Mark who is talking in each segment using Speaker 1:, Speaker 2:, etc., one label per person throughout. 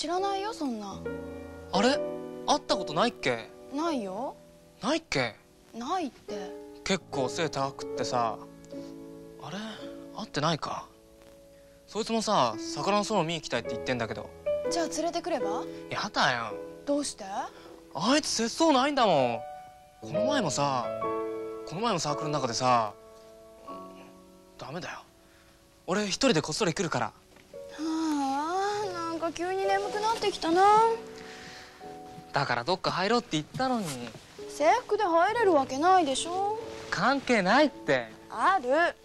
Speaker 1: 知らないよそんな。
Speaker 2: あれ、会ったことないっけ？
Speaker 1: ないよ。
Speaker 2: ないっけ？
Speaker 1: ないって。
Speaker 2: 結構背高くってさ。あれ、会ってないか。そいつもさ、桜の園見に行きたいって言ってんだけど。
Speaker 1: じゃあ連れてくれば？
Speaker 2: やだよ。
Speaker 1: どうして？
Speaker 2: あいつ節操ないんだもん。この前もサークルの中でさ、ダメだよ。俺一人でこっそり来るから。
Speaker 1: はあ、なんか急に眠くなってきたな。
Speaker 2: だからどっか入ろうって言ったのに。
Speaker 1: 制服で入れるわけないでしょ。
Speaker 2: 関係ないって。
Speaker 1: ある。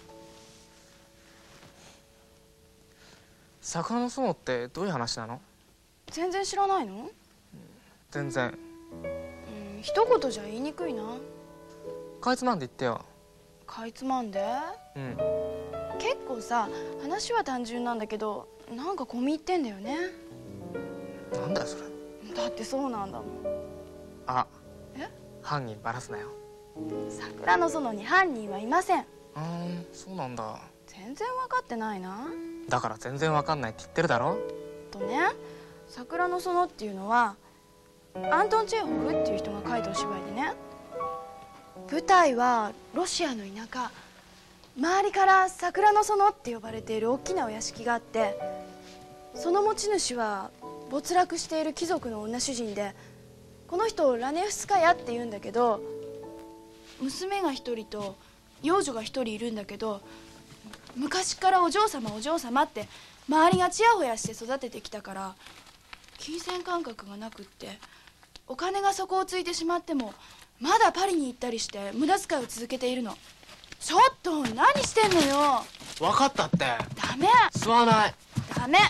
Speaker 2: 桜の園ってどういう話なの？
Speaker 1: 全然知らないの？
Speaker 2: 全然。
Speaker 1: 一言じゃ言いにくいな。
Speaker 2: かいつまんで言ってよ。
Speaker 1: かいつまんで？
Speaker 2: うん。
Speaker 1: 結構さ、話は単純なんだけど、なんか込み入ってんだよね。
Speaker 2: なんだよそれ。
Speaker 1: だってそうなんだもん。
Speaker 2: あ、
Speaker 1: え？
Speaker 2: 犯人バラすなよ。
Speaker 1: 桜の園に犯人はいません。
Speaker 2: そうなんだ。
Speaker 1: 全然分かってないな。
Speaker 2: だから全然わかんないって言ってるだろ。
Speaker 1: とね、桜の園っていうのはアントン・チェーホフっていう人が書いたお芝居でね、舞台はロシアの田舎、周りから桜の園って呼ばれている大きなお屋敷があって、その持ち主は没落している貴族の女主人で、この人をラネフスカヤって言うんだけど、娘が一人と養女が一人いるんだけど、昔からお嬢様お嬢様って周りがちやほやして育ててきたから金銭感覚がなくって、お金が底をついてしまってもまだパリに行ったりして無駄遣いを続けているの。ちょっと何してんのよ。
Speaker 2: 分かったって。
Speaker 1: ダメ。
Speaker 2: 吸わない。
Speaker 1: ダメ。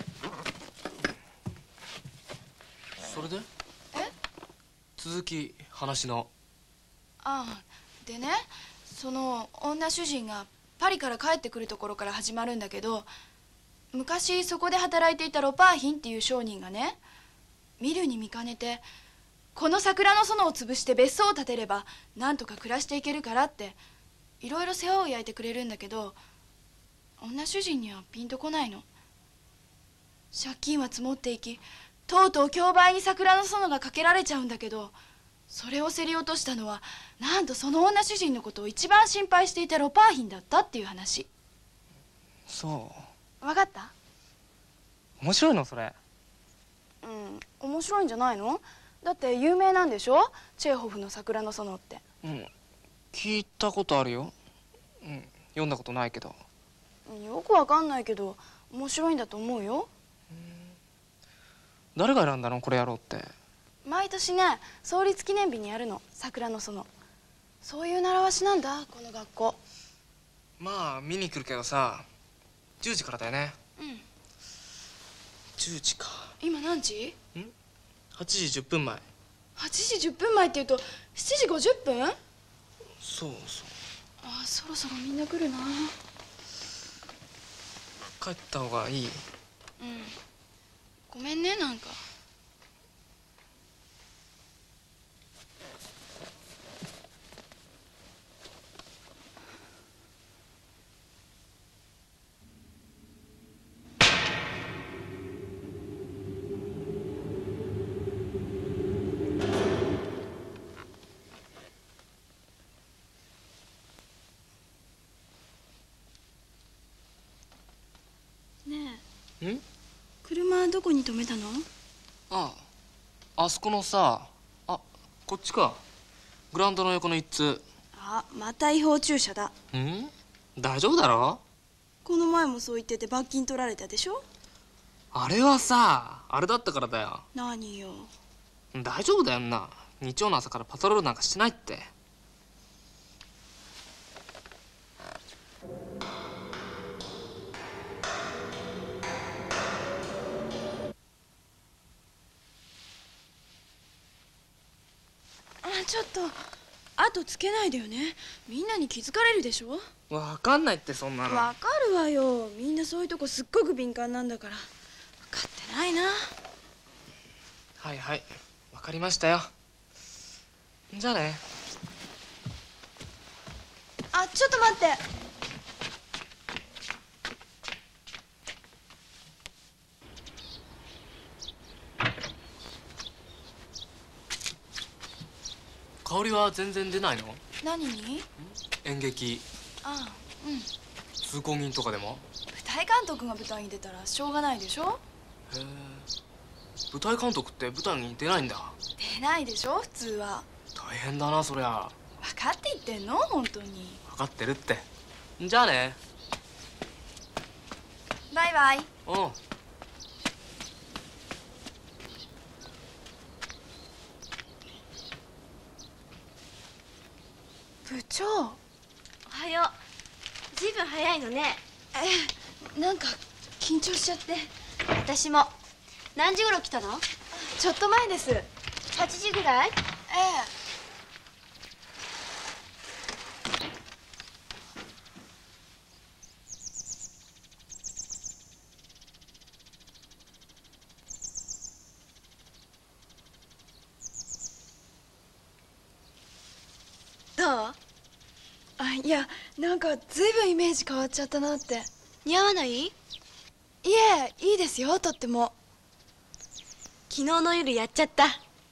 Speaker 2: それで？続き話の。
Speaker 1: でね、その女主人がパリから帰ってくるところから始まるんだけど、昔そこで働いていたロパーヒンっていう商人がね、見るに見かねてこの桜の園を潰して別荘を建てればなんとか暮らしていけるからっていろいろ世話を焼いてくれるんだけど、女主人にはピンとこないの。借金は積もっていき、とうとう競売に桜の園がかけられちゃうんだけど、それを競り落としたのはなんとその女主人のことを一番心配していたロパーヒンだったっていう話。
Speaker 2: そ
Speaker 1: 分かった？
Speaker 2: う。面白いのそれ。
Speaker 1: 面白いんじゃないの？だって有名なんでしょ、チェーホフの桜の園って。
Speaker 2: 聞いたことあるよ。読んだことないけど。
Speaker 1: よくわかんないけど面白いんだと思うよ。
Speaker 2: 誰が選んだのこれやろうって？
Speaker 1: 毎年ね、創立記念日にやるの、桜の園。そういう習わしなんだ、この学校。
Speaker 2: まあ見に来るけどさ、10時からだよね。10時か。
Speaker 1: 今何時
Speaker 2: ？8時10分前。
Speaker 1: 8時10分前って言うと7時50分？
Speaker 2: そうそう。
Speaker 1: そろそろみんな来るな。
Speaker 2: 帰った方がいい？
Speaker 1: ごめんね、なんか。ねえ、車どこに止めたの？
Speaker 2: あそこのさ、こっちか。グラウンドの横の一通。
Speaker 1: また違法駐車だ。
Speaker 2: 大丈夫だろ？
Speaker 1: この前もそう言ってて罰金取られたでしょ。
Speaker 2: あれはさ、あれだったからだよ。
Speaker 1: 何よ。
Speaker 2: 大丈夫だよな。日曜の朝からパトロールなんかしてないって。
Speaker 1: ちょっと後つけないでよね。みんなに気づかれるでしょ。
Speaker 2: わかんないってそんなの。
Speaker 1: わかるわよ。みんなそういうとこすっごく敏感なんだから。分かってないな。
Speaker 2: はいはい、わかりましたよ。じゃあね。
Speaker 1: ちょっと待って。
Speaker 2: 香りは全然出ないの？
Speaker 1: 何に？
Speaker 2: 演劇、
Speaker 1: ああ、うん。
Speaker 2: 通行人とかでも？
Speaker 1: 舞台監督が舞台に出たらしょうがないでしょ。
Speaker 2: へえ、舞台監督って舞台に出ないんだ。
Speaker 1: 出ないでしょ普通は。
Speaker 2: 大変だなそりゃ。
Speaker 1: 分かって言ってんの本当に。
Speaker 2: 分かってるって。じゃあね。
Speaker 1: バイバイ。
Speaker 2: うん。
Speaker 1: 部長。
Speaker 3: おはよう。ずいぶん早いのね。
Speaker 1: なんか緊張しちゃって。
Speaker 3: 私も。何時頃来たの？
Speaker 1: ちょっと前です。
Speaker 3: 8時ぐらい？
Speaker 1: どう？いや、なんかずいぶんイメージ変わっちゃったなって。
Speaker 3: 似合わない？
Speaker 1: いえ、いいですよ、とっても。
Speaker 3: 昨日の夜やっちゃった。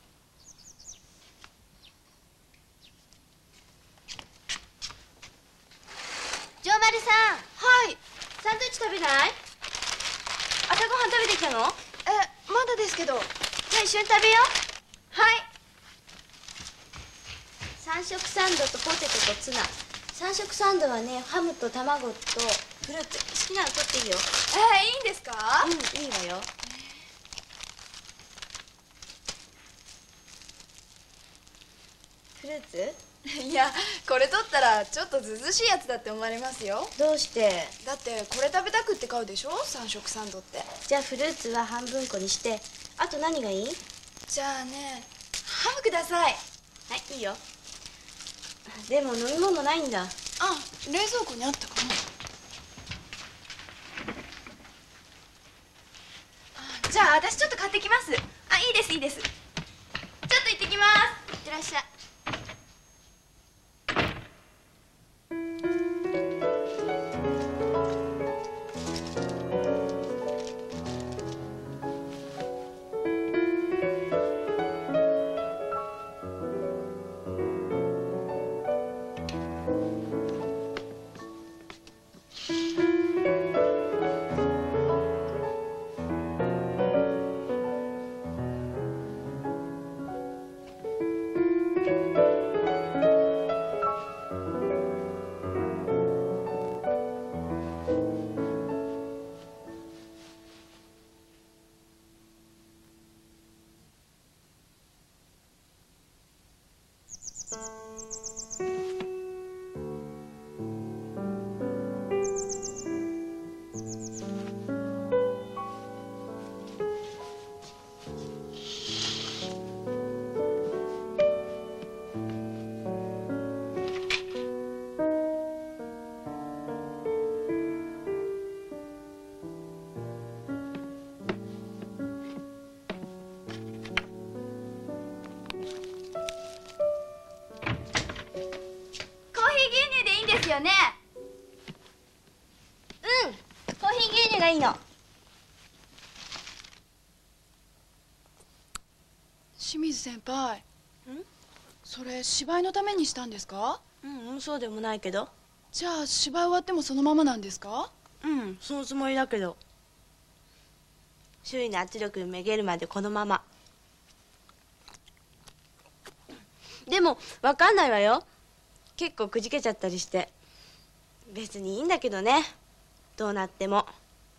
Speaker 3: 城丸さん。
Speaker 1: はい。
Speaker 3: サンドイッチ食べない？朝ごはん食べてきたの？
Speaker 1: まだですけど。
Speaker 3: じゃあ一緒に食べよう。
Speaker 1: はい。
Speaker 3: 三色サンドとポテトとツナ。三色サンドはね、ハムと卵とフルーツ。好きなの取っていいよ。
Speaker 1: いいんですか？
Speaker 3: うん、いいわよ。フルーツ？
Speaker 1: いや、これ取ったらちょっとずうずうしいやつだって思われますよ。
Speaker 3: どうして？
Speaker 1: だってこれ食べたくって買うでしょ、三色サンドって。
Speaker 3: じゃあフルーツは半分こにして、あと何がいい？
Speaker 1: じゃあね、ハムください。
Speaker 3: はい、いいよ。でも飲み物ないんだ。
Speaker 1: 冷蔵庫にあったかな。じゃあ私ちょっと買ってきます。いいですいいです。ちょっと行ってきます。
Speaker 3: いってらっしゃい。
Speaker 1: よね。
Speaker 3: うん、コーヒー牛乳がいいの。
Speaker 1: 清水先輩、
Speaker 3: ん？
Speaker 1: それ芝居のためにしたんですか？
Speaker 3: そうでもないけど。
Speaker 1: じゃあ芝居終わってもそのままなんですか？
Speaker 3: そのつもりだけど。周囲の圧力にめげるまでこのまま。でも分かんないわよ。結構くじけちゃったりして。別にいいんだけどね、どうなっても。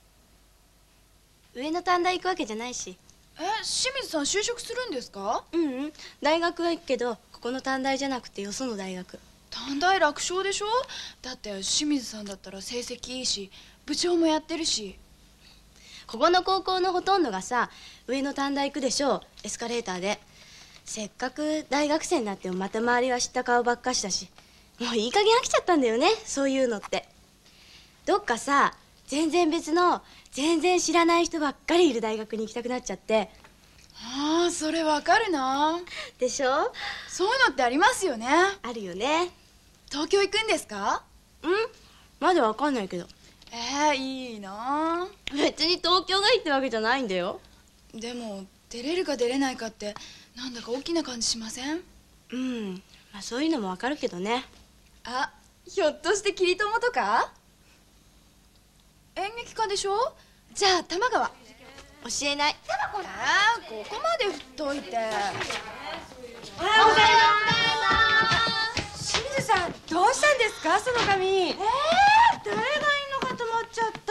Speaker 3: 上の短大行くわけじゃないし。
Speaker 1: 清水さん就職するんですか？
Speaker 3: 大学は行くけど、ここの短大じゃなくてよその大学。
Speaker 1: 短大楽勝でしょ。だって清水さんだったら成績いいし部長もやってるし。
Speaker 3: ここの高校のほとんどがさ、上の短大行くでしょ、エスカレーターで。せっかく大学生になってもまた周りは知った顔ばっかしだし、もういい加減飽きちゃったんだよね、そういうのって。どっかさ、全然別の全然知らない人ばっかりいる大学に行きたくなっちゃって。
Speaker 1: それわかるな。
Speaker 3: でしょ。
Speaker 1: そういうのってありますよね。
Speaker 3: あるよね。
Speaker 1: 東京行くんですか？
Speaker 3: まだわかんないけど。
Speaker 1: いいな。
Speaker 3: 別に東京がいいってわけじゃないんだよ。
Speaker 1: でも出れるか出れないかってなんだか大きな感じしません？
Speaker 3: まあそういうのもわかるけどね。
Speaker 1: あ、ひょっとしてキリトモとか？演劇科でしょ？じゃあ玉川。教えない。ここまで振っといて。おはようございます。清水さん、どうしたんですかその髪？誰がいいのかと思っちゃった。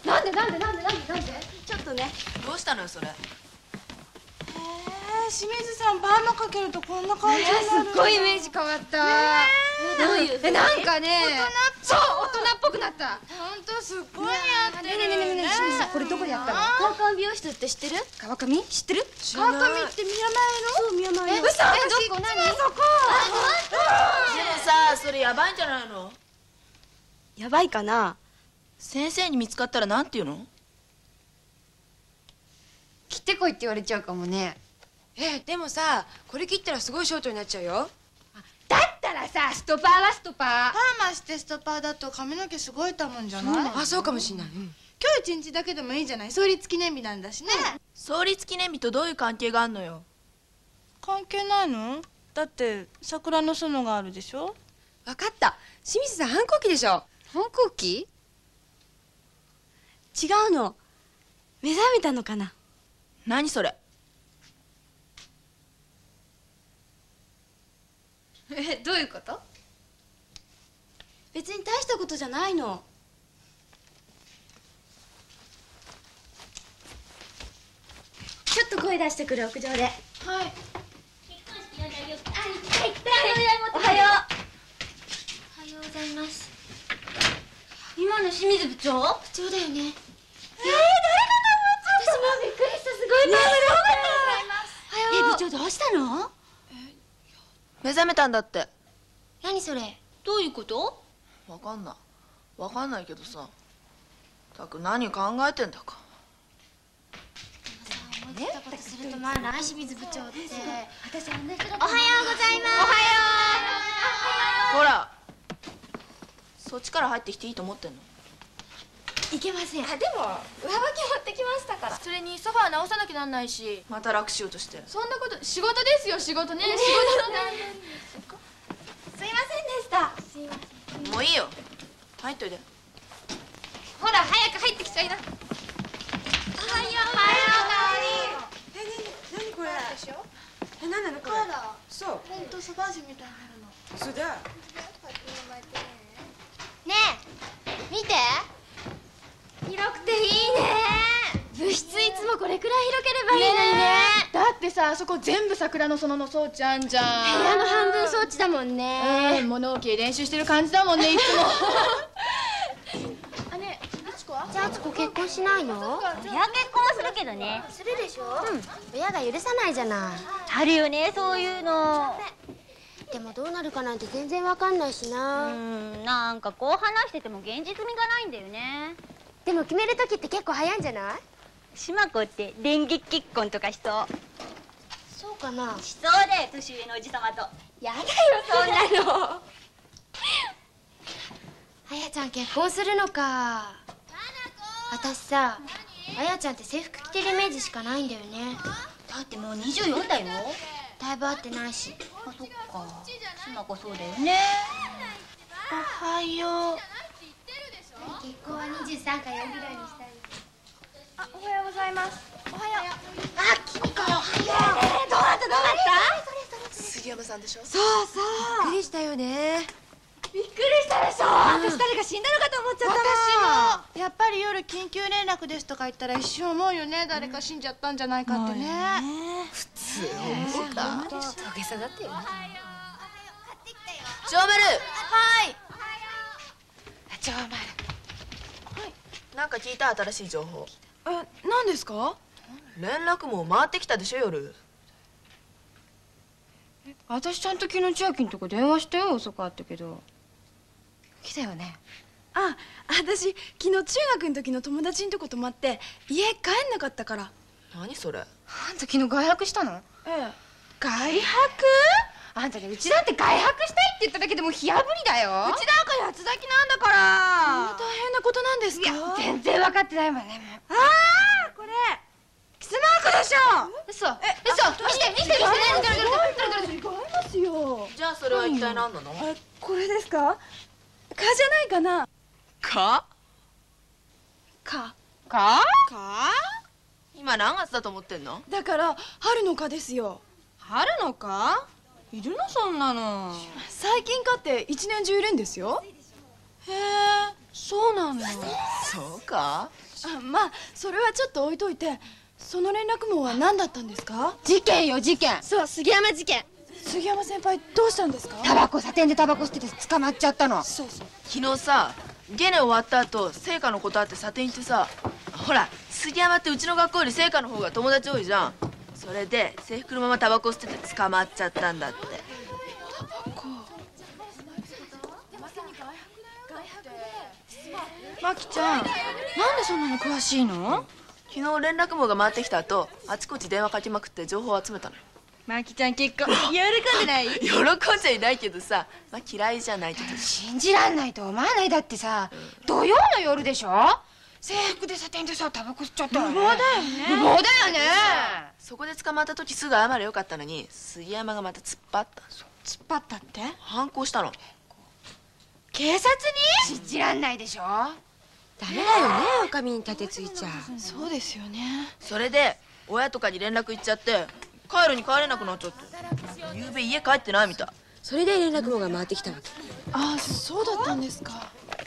Speaker 1: なんで
Speaker 3: ちょっとね。
Speaker 4: どうしたのよそれ。
Speaker 1: 清水さんパーマかけるとこんな感じになる。
Speaker 5: すっごいイメージ変わった。
Speaker 3: どういう？
Speaker 5: なんかね、そう大人っぽくなった。
Speaker 1: ほんとすっごい似合ってる。
Speaker 5: ねえ清水さん、これどこでやったの？
Speaker 3: 川上美容室って知ってる？
Speaker 5: 川上知ってる？
Speaker 1: 川上って宮
Speaker 3: そう宮前の。
Speaker 5: 嘘？どこ？何？
Speaker 4: でもさ、それやばいんじゃないの？
Speaker 3: やばいかな？
Speaker 4: 先生に見つかったらなんて言うの？
Speaker 5: 切ってこいって言われちゃうかもね。
Speaker 6: でもさ、これ切ったらすごいショートになっちゃうよ。
Speaker 5: だったらさ、ストパーはストパー。
Speaker 1: パーマしてストパーだと髪の毛すごいたもんじゃない？
Speaker 6: あ、そうかもしんない。
Speaker 1: 今日一日だけでもいいじゃない。創立記念日なんだしね。
Speaker 4: 創立記念日とどういう関係があんのよ？
Speaker 1: 関係ないの？だって桜の園があるでしょ。
Speaker 6: わかった。清水さん反抗期でしょ。
Speaker 5: 反抗期？
Speaker 3: 違うの。目覚めたのかな？
Speaker 4: 何それ？
Speaker 5: どういうこと？
Speaker 3: 別に大したことじゃないの。ちょっと声出してくる屋上で。はい。結婚式呼んであげよう。おはよう。おはようございます。今の清水部長？部長だよね。誰かと思っちゃった。私もびっくりした。すごいパワフル。部長どうしたの？
Speaker 4: 目覚めたんだって。
Speaker 3: 何それ？どういうこと？
Speaker 4: わかんないけどさ。たく何考えてんだか。
Speaker 3: 思ったことするとまあな、清水部長って。私あんな人だ。
Speaker 5: おはようございます。
Speaker 4: ほら、そっちから入ってきていいと思ってんの？
Speaker 3: いけません。
Speaker 5: でも上履き持ってきましたから。
Speaker 1: それにソファー直さなきゃなんないし。
Speaker 4: また楽しようとして。
Speaker 1: そんなこと仕事ですよ。仕事ね。仕事なんで。
Speaker 5: すいませんでした。
Speaker 4: もういいよ。入っといて。
Speaker 5: ほら早く入ってきちゃいな。おはよう。
Speaker 6: 何これ？何なのこれ？そう。
Speaker 1: ほんとソバージュみたいになるの。
Speaker 6: そうだ。
Speaker 5: ねえ見て。広くていいね。
Speaker 3: 部室いつもこれくらい広ければいいのにね。
Speaker 1: だってさ、あそこ全部桜の園の装置あんじゃん。
Speaker 3: 部屋の半分装置だもんね。
Speaker 1: 物置練習してる感じだもんね、いつも。ねえ、あつこは？
Speaker 3: じゃああつこ結婚しないの？いや結婚はするけどね。するでしょ？親が許さないじゃない。あるよね、そういうの。でもどうなるかなんて全然わかんないしな。なんかこう話してても現実味がないんだよね。でも決める時って結構早いんじゃない？島子って電撃結婚とかしそう。そうかな。しそうで、年上のおじさまと。やだよそんなの。あやちゃん結婚するのか。私さ、あやちゃんって制服着てるイメージしかないんだよね。だってもう24だよ。だいぶ会ってないし。あ、そっか。島子そうだよね。おはよう。結婚は23か4ぐらいにしたい。
Speaker 1: あ、おはようございます。おはよう。
Speaker 3: あ、君か、おはよう。どうなった？
Speaker 4: 杉山さんでしょ？
Speaker 6: そうそう。びっくりしたよね。
Speaker 3: びっくりしたでしょ。私誰か死んだのかと思っちゃった
Speaker 1: 私もやっぱり夜緊急連絡ですとか言ったら一瞬思うよね。誰か死んじゃったんじゃないかってね。
Speaker 4: 普通思った。
Speaker 6: 土下座だってよね。
Speaker 4: 長丸。
Speaker 1: はい。
Speaker 6: 長丸。
Speaker 4: なんか聞いた？新しい情報。
Speaker 1: 何ですか？
Speaker 4: 連絡も回ってきたでしょ夜。
Speaker 5: 私ちゃんと昨日千秋のとこ電話したよ。遅かったけど来たよね。
Speaker 1: あ、私昨日中学の時の友達のとこ泊まって家帰んなかったから。
Speaker 4: 何それ？
Speaker 5: あんた昨日外泊したの？
Speaker 1: ええ。
Speaker 5: 外泊？あんたね、うちだって外泊したいって言っただけでも火あぶりだよ。
Speaker 1: うちなんか八つ咲きなんだから。そんな大変なことなんですか？
Speaker 5: 全然分かってないわね。
Speaker 6: ああ、これキスマークでしょ。
Speaker 5: 嘘見てどれ
Speaker 1: 違いますよ。
Speaker 4: じゃあそれは一体何なの？
Speaker 1: これですか？蚊じゃないかな。
Speaker 4: か？
Speaker 1: 蚊。
Speaker 6: か？
Speaker 4: 今何月だと思ってんの？
Speaker 1: だから春の蚊ですよ。
Speaker 6: 春のか？いるのそんなの。
Speaker 1: 最近蚊って一年中いるんですよ。
Speaker 6: へえ、そうなんだ。
Speaker 4: そうか？
Speaker 1: まあそれはちょっと置いといて、その連絡網は何だったんですか？
Speaker 6: 事件よ事件。
Speaker 5: そう杉山事件。
Speaker 1: 杉山先輩どうしたんですか？
Speaker 6: 砂店でタバコ吸ってて捕まっちゃったの。
Speaker 1: そうそう。
Speaker 4: 昨日さゲネ終わった後聖火のことあって査定行ってさ、ほら杉山ってうちの学校より聖火の方が友達多いじゃん。それで制服のままタバコ吸ってて捕まっちゃったんだって。
Speaker 5: マキちゃんなんでそんなの詳しいの？
Speaker 4: 昨日連絡網が回ってきた後あちこち電話かけまくって情報を集めたのよ。
Speaker 5: マキちゃん結構喜んでない？
Speaker 4: 喜んじゃいないけどさ、まあ、嫌いじゃないけど。
Speaker 6: 信じらんないと思わない。だってさ、土曜の夜でしょ。制服で砂店でさタバコ吸っちゃったのね。無謀だよね。無謀だよね。
Speaker 4: そこで捕まった時すぐ謝れよかったのに杉山がまた突っ張った。
Speaker 6: 突っ張ったって？
Speaker 4: 反抗したの。
Speaker 6: 警察に？信じらんないでしょ。ダメだよね、お上に立てついちゃ。
Speaker 1: そうですよね。
Speaker 4: それで親とかに連絡行っちゃって帰るに帰れなくなっちゃって、ゆうべ家帰ってないみたい。
Speaker 6: それで連絡網が回ってきたわけ。
Speaker 1: あ、そうだったんですか。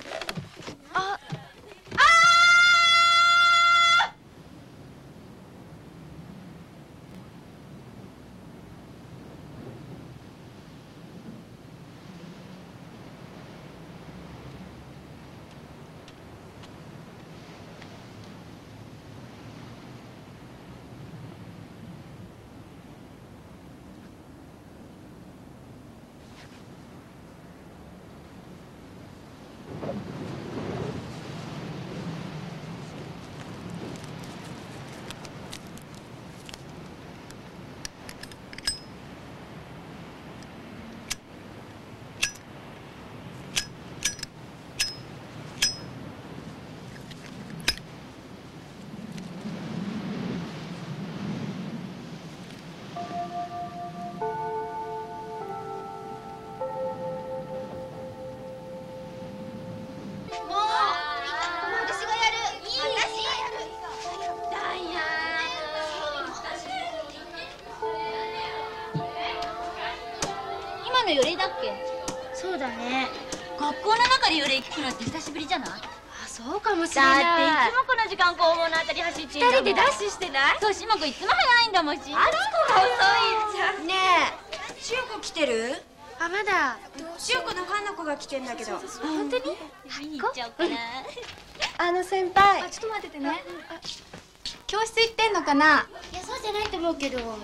Speaker 3: の予令だっけ？そうだね。学校の中で予令聞くのって久しぶりじゃない？あ、そうかもしれない。だっていつもこの時間校門のあたり走ってんだもん。二人でダッシュしてない？そう、しま子いつも早いんだもん。あつこが遅いじゃん。ね
Speaker 6: え、しおこ来てる？
Speaker 3: あ、まだ。
Speaker 6: しおこのファンの子が来てんだけど。
Speaker 3: 本当に？見に行っちゃおうかな。
Speaker 1: 先輩。
Speaker 5: ちょっと待っててね。教室行ってんのかな？
Speaker 3: いや、そうじゃないと思うけど。
Speaker 5: 持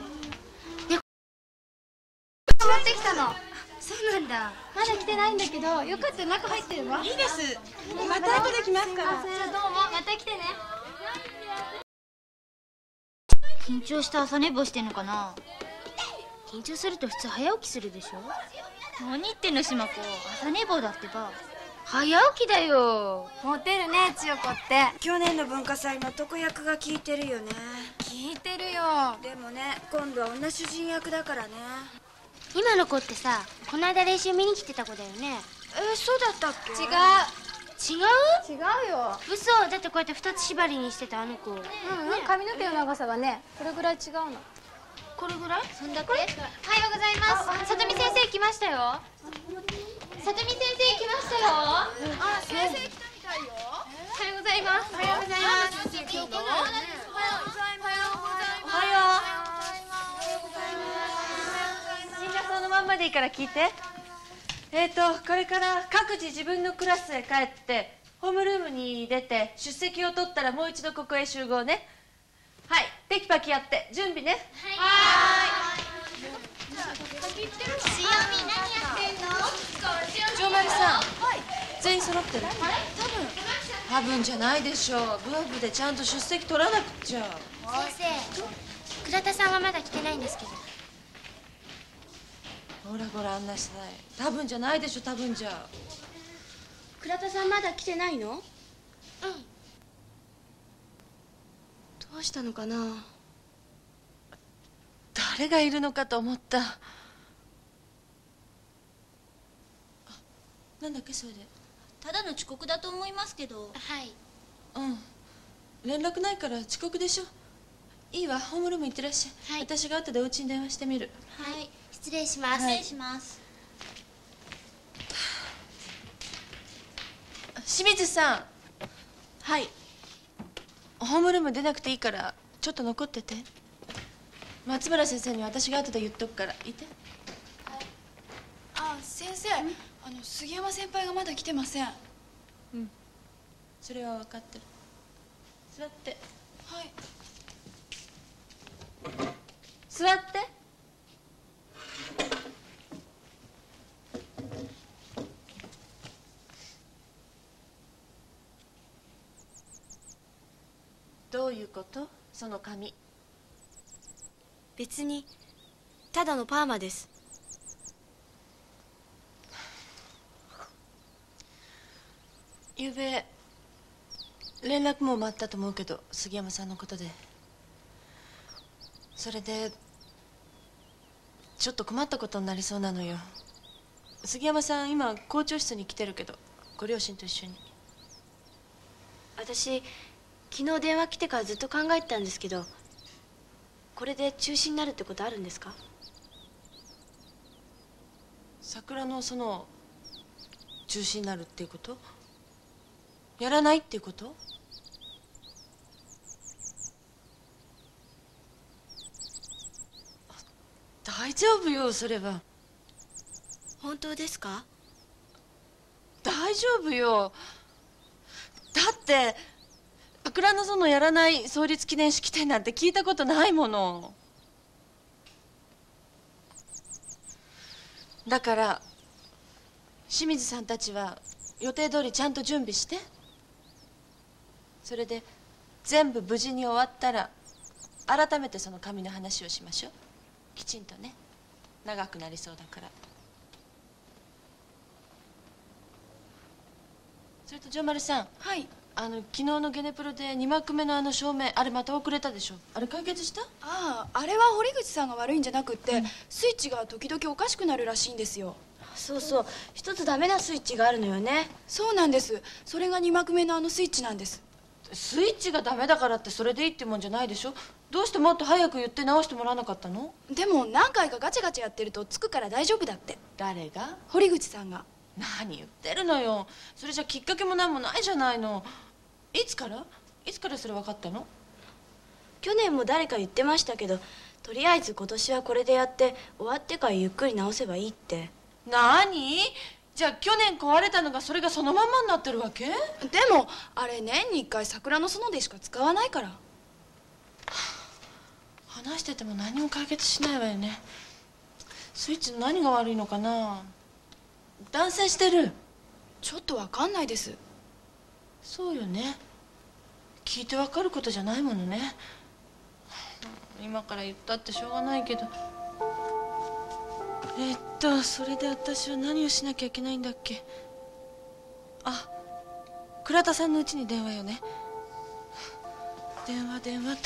Speaker 5: ってきたの。
Speaker 3: そうなんだ。
Speaker 5: まだ来てないんだけど、よかったら中入ってれば？
Speaker 6: いいです。また後で来ますから。
Speaker 5: じゃあどうも、また来てね。
Speaker 3: 緊張して朝寝坊してんのかな？緊張すると普通早起きするでしょ？何言ってんの、しま子。朝寝坊だってば。早起きだよ。
Speaker 5: モテるね、千代子って。
Speaker 6: 去年の文化祭の男役が効いてるよね。
Speaker 5: 聞いてるよ。
Speaker 6: でもね、今度は女主人役だからね。
Speaker 3: 今の子ってさ、この間練習見に来てた子だよね。
Speaker 6: そうだったっけ？
Speaker 5: 違う。
Speaker 3: 違う？
Speaker 5: 違うよ。
Speaker 3: 嘘。だってこうやって二つ縛りにしてたあの子。
Speaker 5: 髪の毛の長さがね、これぐらい違うの。
Speaker 3: これぐらい？そんだけ？おはようございます。さとみ先生来ましたよ。さとみ先生来ましたよ。
Speaker 1: あ、先生来たみたいよ。
Speaker 3: おはようございます。おはようございます。
Speaker 1: 今日来ないね。おはようございます。
Speaker 3: おはよう。
Speaker 7: みんなそのまんまでいいから聞いて。これから各自自分のクラスへ帰ってホームルームに出て出席を取ったらもう一度ここへ集合ね。はい、テキパキやって準備ね。はーい。
Speaker 6: 長丸さん、全員揃ってる？多分じゃないでしょう。ブーブでちゃんと出席取らなくちゃ。
Speaker 3: 先生、倉田さんはまだ来てないんですけど。
Speaker 6: ほらごらん案内しない。多分じゃないでしょ。多分じゃ。
Speaker 3: 倉田さんまだ来てないの？うん。どうしたのかな？
Speaker 6: 誰がいるのかと思った。なんだっけそれで。
Speaker 8: ただの遅刻だと思いますけど。はい。
Speaker 6: 連絡ないから遅刻でしょ。いいわ、ホームルーム行ってらっしゃい。はい、私が後でお家に電話してみる。
Speaker 8: はい、失礼します。失礼します。
Speaker 6: 清水さん。
Speaker 3: はい。
Speaker 6: ホームルーム出なくていいからちょっと残ってて。松村先生に私が後で言っとくからいて。
Speaker 1: あ、先生、杉山先輩がまだ来てません。
Speaker 6: うん、それは分かってる。座って。
Speaker 1: はい。
Speaker 7: 座って。
Speaker 6: どういうこと？その髪。
Speaker 3: 別にただのパーマです。
Speaker 6: ゆうべ連絡も待ったと思うけど、杉山さんのことで。それでちょっと困ったことになりそうなのよ。杉山さん今校長室に来てるけど、ご両親と一緒に。
Speaker 3: 私昨日電話来てからずっと考えてたんですけど、これで中止になるってことあるんですか？
Speaker 6: 桜の園中止になるっていうこと？やらないっていうこと？大丈夫よ、それは。
Speaker 3: 本当ですか？
Speaker 6: 大丈夫よ。だって桜の園やらない創立記念式典なんて聞いたことないもの。だから清水さんたちは予定通りちゃんと準備して。それで全部無事に終わったら改めてその紙の話をしましょう。きちんとね。長くなりそうだから。それと城丸さん。
Speaker 1: はい。
Speaker 6: 昨日のゲネプロで2幕目の照明、あれまた遅れたでしょ。あれ解決した？
Speaker 1: あれは堀口さんが悪いんじゃなくって、スイッチが時々おかしくなるらしいんですよ。
Speaker 3: そうそう、一つダメなスイッチがあるのよね。
Speaker 1: そうなんです。それが2幕目のスイッチなんです。
Speaker 6: スイッチがダメだからってそれでいいってもんじゃないでしょ。どうしてもっと早く言って直してもらわなかったの？
Speaker 1: でも何回かガチャガチャやってるとつくから大丈夫だって。
Speaker 6: 誰が？
Speaker 1: 堀口さんが。
Speaker 6: 何言ってるのよ。それじゃきっかけも何もないじゃないの。いつからそれ分かったの？
Speaker 3: 去年も誰か言ってましたけど、とりあえず今年はこれでやって終わってからゆっくり直せばいいって。
Speaker 6: 何？じゃあ去年壊れたのがそれがそのまんまになってるわけ？
Speaker 1: でもあれ年に1回桜の園でしか使わないから。
Speaker 6: 話してても何も解決しないわよね。スイッチの何が悪いのかな。断線してる。
Speaker 1: ちょっとわかんないです。
Speaker 6: そうよね。聞いてわかることじゃないものね。今から言ったってしょうがないけど。それで私は何をしなきゃいけないんだっけ。倉田さんの家に電話よね。電話と。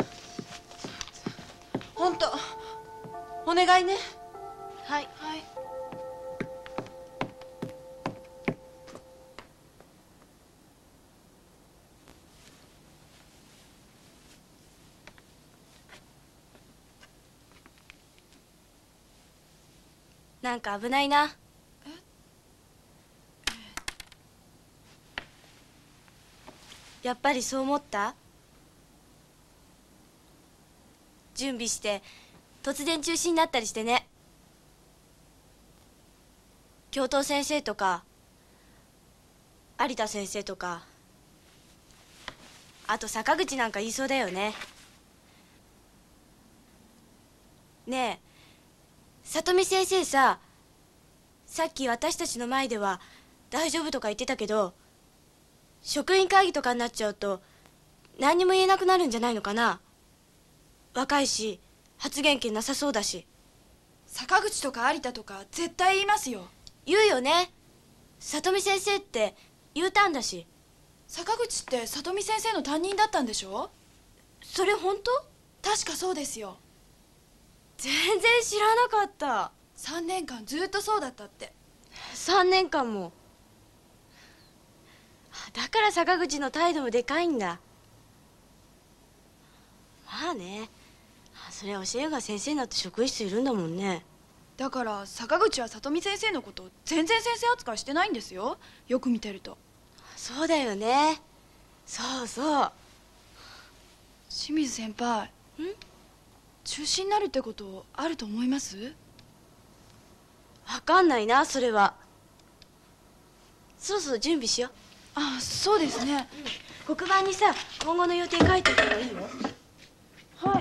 Speaker 6: 本当お願いね。
Speaker 3: はい。なんか危ないな。やっぱりそう思った？準備して突然中止になったりしてね。教頭先生とか有田先生とか、あと坂口なんか言いそうだよね。ねえ、里見先生さっき私たちの前では大丈夫とか言ってたけど、職員会議とかになっちゃうと何にも言えなくなるんじゃないのかな。若いし発言権なさそうだし。
Speaker 1: 坂口とか有田とか絶対言いますよ。
Speaker 3: 言うよね。里見先生って U ターンだし。
Speaker 1: 坂口って里見先生の担任だったんでしょ？
Speaker 3: それ本当？
Speaker 1: 確かそうですよ。
Speaker 3: 全然知らなかった。
Speaker 1: 3年間ずっとそうだったって。
Speaker 3: 3年間も。だから坂口の態度もでかいんだ。まあね、それ教えが先生になって職員室いるんだもんね。
Speaker 1: だから坂口は里見先生のことを全然先生扱いしてないんですよ、よく見てると。
Speaker 3: そうだよね。そうそう。
Speaker 1: 清水先輩、中止になるってことあると思います？
Speaker 3: わかんないな、それは。そろそろ準備しよう。
Speaker 1: あ、そうですね。
Speaker 3: 黒板にさ、今後の予定書いておいた方がいいよ。
Speaker 1: はい。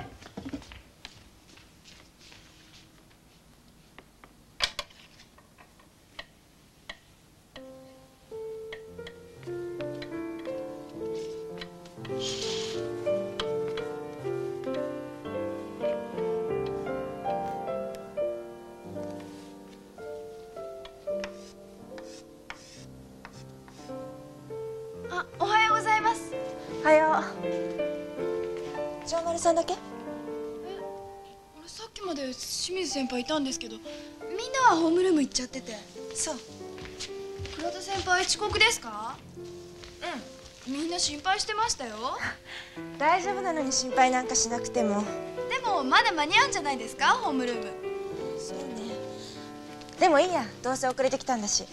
Speaker 1: あ、おはようございます。
Speaker 6: おはよう。長丸さんだけ？
Speaker 1: さっきまで清水先輩いたんですけど、みんなはホームルーム行っちゃってて。
Speaker 6: そう。
Speaker 1: 倉田先輩遅刻ですか？みんな心配してましたよ。
Speaker 6: 大丈夫なのに心配なんかしなくても。
Speaker 1: でもまだ間に合うんじゃないですか、ホームルーム。
Speaker 6: そうね。でもいいや、どうせ遅れてきたんだし。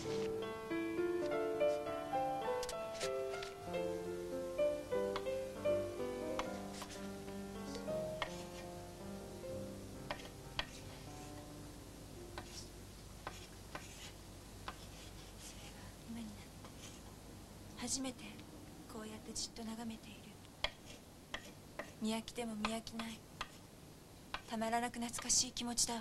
Speaker 6: 初めてこうやってじっと眺めている。見飽きても見飽きない、たまらなく懐かしい気持ちだわ。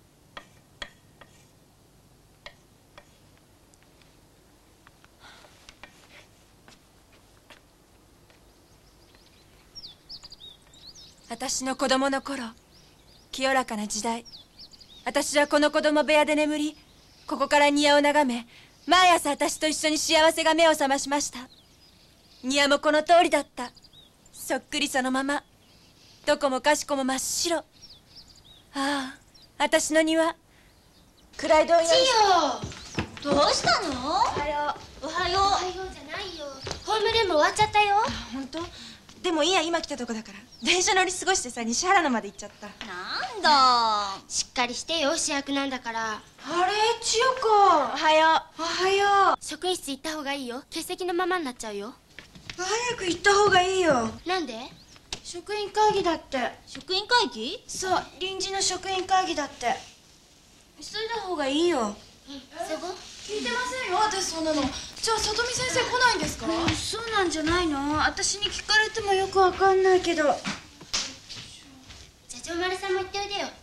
Speaker 6: 私の子供の頃、清らかな時代、私はこの子供部屋で眠り、ここから庭を眺め、毎朝私と一緒に幸せが目を覚ましました。庭もこの通りだった。そっくりそのまま、どこもかしこも真っ白。ああ、私の庭、暗いどんより。
Speaker 8: 千代、どうしたの？おはよう。おはよう。おはようじゃないよ。ホームルーム終わっちゃったよ。
Speaker 6: 本当？でもいいや、今来たとこだから。電車乗り過ごしてさ、西原野まで行っちゃった。
Speaker 8: なんだ。しっかりしてよ、主役なんだから。
Speaker 6: あれ、千代子。おはよう。おはよう。
Speaker 8: 職員室行った方がいいよ。欠席のままになっちゃうよ。
Speaker 6: 早く行った方がいいよ。
Speaker 8: なんで？
Speaker 3: 職員会議だって。
Speaker 8: 職員会議？
Speaker 3: そう、臨時の職員会議だって。急いだ方がいいよ。
Speaker 8: そこ？
Speaker 1: 聞いてませんよ、私そんなの。じゃあ里見先生来ないんですか？
Speaker 3: そうなんじゃないの？私に聞かれてもよくわかんないけど。
Speaker 8: じゃあ長丸さんも行っておいでよ。
Speaker 1: はい。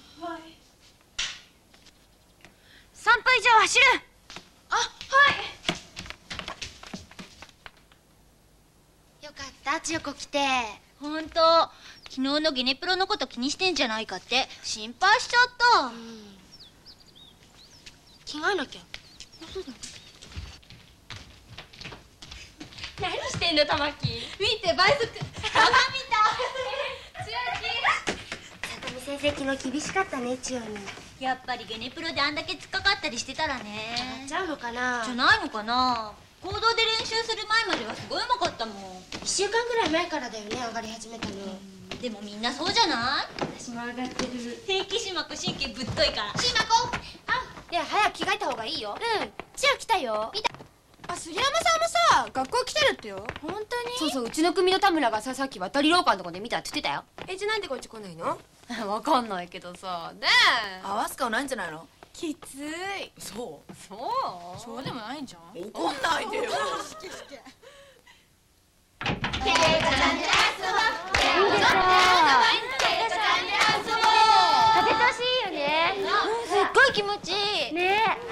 Speaker 3: 3分以上走る。
Speaker 1: あ、はい。
Speaker 8: よかった、千代子来て。
Speaker 9: ほんと、昨日のゲネプロのこと気にしてんじゃないかって心配しちゃった。
Speaker 8: 着替えなきゃ。
Speaker 9: 何してんの、玉木。見て、倍速。鏡見た。千秋。
Speaker 8: 里見先生、昨日厳しかったね、千代に。
Speaker 9: やっぱりゲネプロであんだけ突っかかったりしてたらね。
Speaker 8: ちゃうのかな。
Speaker 9: じゃないのかな。行動で練習する前まではすごいうまかったもん。
Speaker 8: 1週間ぐらい前からだよね、上がり始めたの。
Speaker 9: でもみんなそうじゃない？私も上がってる。平気しまこ神経ぶっといから。
Speaker 8: しまこ。ねえ、早く着替えた方がいいよ。千代来たよ。
Speaker 5: あ、杉山さんもさ、学校来てるってよ。
Speaker 8: 本当に？
Speaker 5: そうそう、うちの組の田村がさ、さっき渡り廊下のとこで見たって言ってたよ。
Speaker 7: じゃなんでこっち来ないの？
Speaker 5: わかんないけどさ、ねえ。
Speaker 4: 合わす顔ないんじゃないの？
Speaker 5: きつい。
Speaker 4: そう
Speaker 5: そうでもないんじゃん。
Speaker 4: 怒んないでよ。
Speaker 8: 風通しいいよね。
Speaker 9: すっごい気持ちいい。
Speaker 8: ねえ。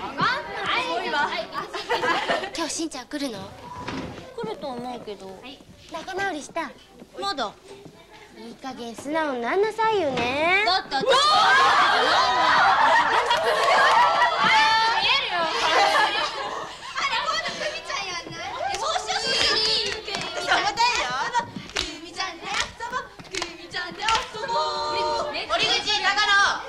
Speaker 8: 今日しんちゃん来るの？
Speaker 9: 来ると思うけど。
Speaker 8: 仲直りした？
Speaker 9: まだ。
Speaker 8: いい加減素直になんなさいよね。
Speaker 9: だって私。
Speaker 4: 森口、高野。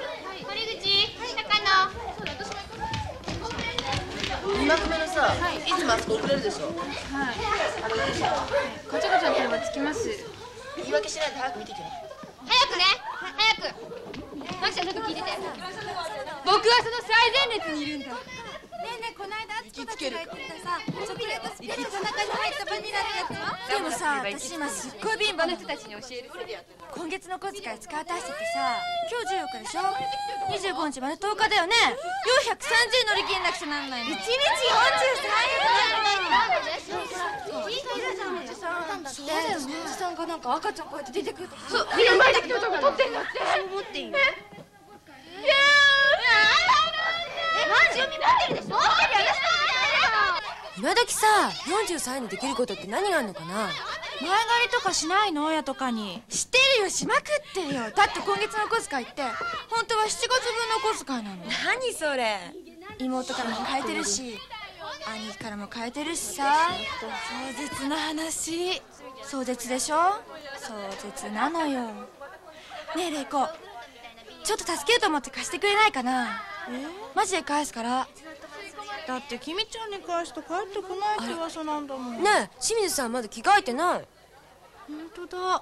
Speaker 4: 2幕目のさ、いつもあそこ遅れるでしょ。
Speaker 5: はい。
Speaker 4: あれいいじゃん。
Speaker 5: こちょこちょとればつきます。
Speaker 4: 言い訳しないで早く見てきな。
Speaker 9: 早くね、早く。マキちゃんちょっと聞いてて。僕はその最前列にいるんだ。
Speaker 10: ねえねえ、この間あつこたちが言ってたさ、チョコレートスピリッツの中に入ったバニラのやつは。でもさ、私今すっごい貧乏な人たちに教える。今月の小遣い使い足しててさ、今日14日でしょ。25日まで10日だよね。430円乗り切んなくちゃなんないの。1日43円だよ。そうだよね。おじさんがなんか赤ちゃんこうやって出てくると。そう、
Speaker 9: 目の前で来た人が撮ってんだって。
Speaker 3: そう思っていいよ。
Speaker 9: 強み持ってるでしょ。
Speaker 6: 今時さ、43円でできることって何があるのかな。
Speaker 10: 前借りとかしないの？親とかに。してるよ、しまくってるよ。だって今月の小遣いって本当は7月分の小遣いなの。
Speaker 6: 何それ。
Speaker 10: 妹からも変えてるし、兄貴からも変えてるしさ。壮絶な話。壮絶でしょ。壮絶なのよ。ねえレイコ、ちょっと助けようと思って貸してくれないかな。マジで返すから。だって君ちゃんに返すと帰ってこないって噂なんだもん。
Speaker 6: ねえ、清水さんまだ着替えてない。
Speaker 10: 本当だ。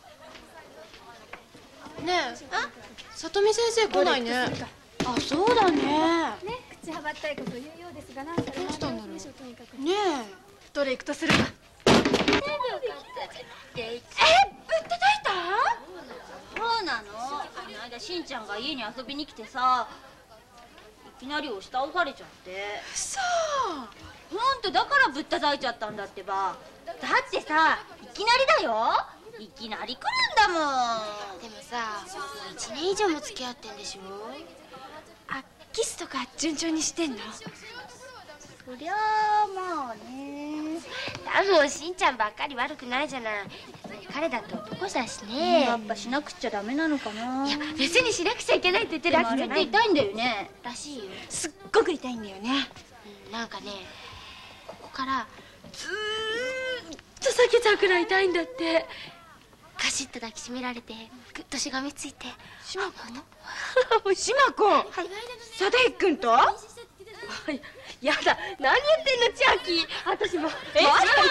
Speaker 3: ねえ、里見先生来ないね。あ、そうだね。
Speaker 9: ね、口はばったいこと言うようですが、なんだろう。どうしたんだろう。ね
Speaker 3: え、どれ行くとするか。
Speaker 9: ぶったたいた？そうなの。この間しんちゃんが家に遊びに来てさ、いきなり押し倒されちゃって。
Speaker 3: そう。
Speaker 9: ほんとだからぶったたいちゃったんだってば。だってさ、いきなりだよ。いきなり来るんだもん。
Speaker 3: でもさ、1年以上も付き合ってんでしょ。あ、キスとか順調にしてんの？
Speaker 9: そりゃあまあね。
Speaker 3: 多分しんちゃんばっかり悪くないじゃない。彼だって男だしね。
Speaker 9: やっぱしなくちゃダメなのかな。
Speaker 3: いや、別にしなくちゃいけないって言ってるわけじゃない。
Speaker 9: あれって痛いんだよね。
Speaker 3: らしいよ。
Speaker 10: すっごく痛いんだよね。
Speaker 3: なんかね、ここからずーっと裂けちゃうくらい痛いんだって。ガシッと抱きしめられてぐっとしがみついて。
Speaker 10: しま子しま子、佐田井君と。
Speaker 3: やだ、何言ってんの千秋。私も
Speaker 10: マジか。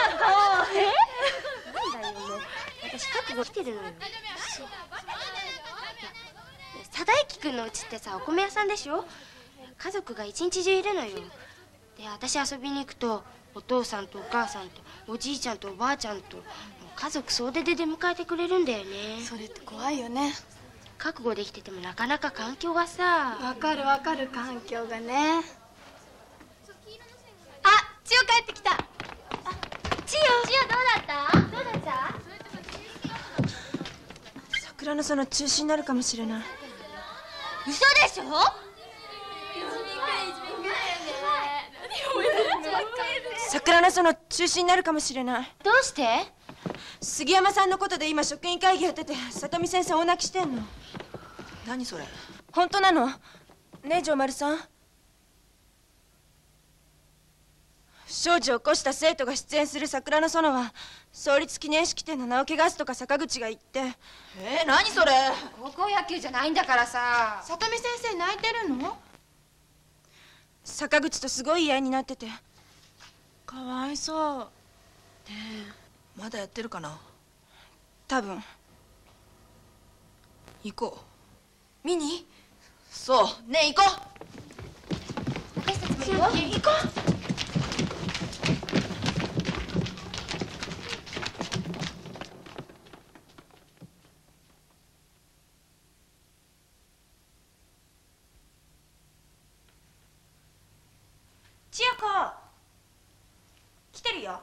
Speaker 3: なんだよもう、私覚悟してるのよ。佐田之君のうちってさ、お米屋さんでしょ。家族が一日中いるのよ。で、私遊びに行くとお父さんとお母さんとおじいちゃんとおばあちゃんと家族総出で出迎えてくれるんだよね。
Speaker 1: それって怖いよね。
Speaker 3: 覚悟できててもなかなか環境がさ。
Speaker 1: わかるわかる、環境がね。
Speaker 3: あ、千代帰ってきた。千代どうだった？
Speaker 6: 桜の園中止になるかもしれない。
Speaker 9: 嘘でしょ？
Speaker 6: 桜の園中止になるかもしれない。
Speaker 3: どうして？
Speaker 6: 杉山さんのことで今職員会議やってて、里見先生大泣きしてんの。
Speaker 4: 何それ。
Speaker 6: 本当なの？ねえ城丸さん。不祥事を起こした生徒が出演する桜の園は創立記念式典の名を汚すとか坂口が言って。
Speaker 4: 何それ。
Speaker 5: 高校野球じゃないんだからさ。
Speaker 10: 里見先生泣いてるの？
Speaker 6: 坂口とすごい言い合いになってて。
Speaker 10: かわいそう。
Speaker 4: まだやってるかな。
Speaker 6: 多分。
Speaker 4: 行こう。
Speaker 6: 見に？
Speaker 4: そうねえ、行こう。
Speaker 3: 私たちも行こう。
Speaker 6: 千代子来てるよ。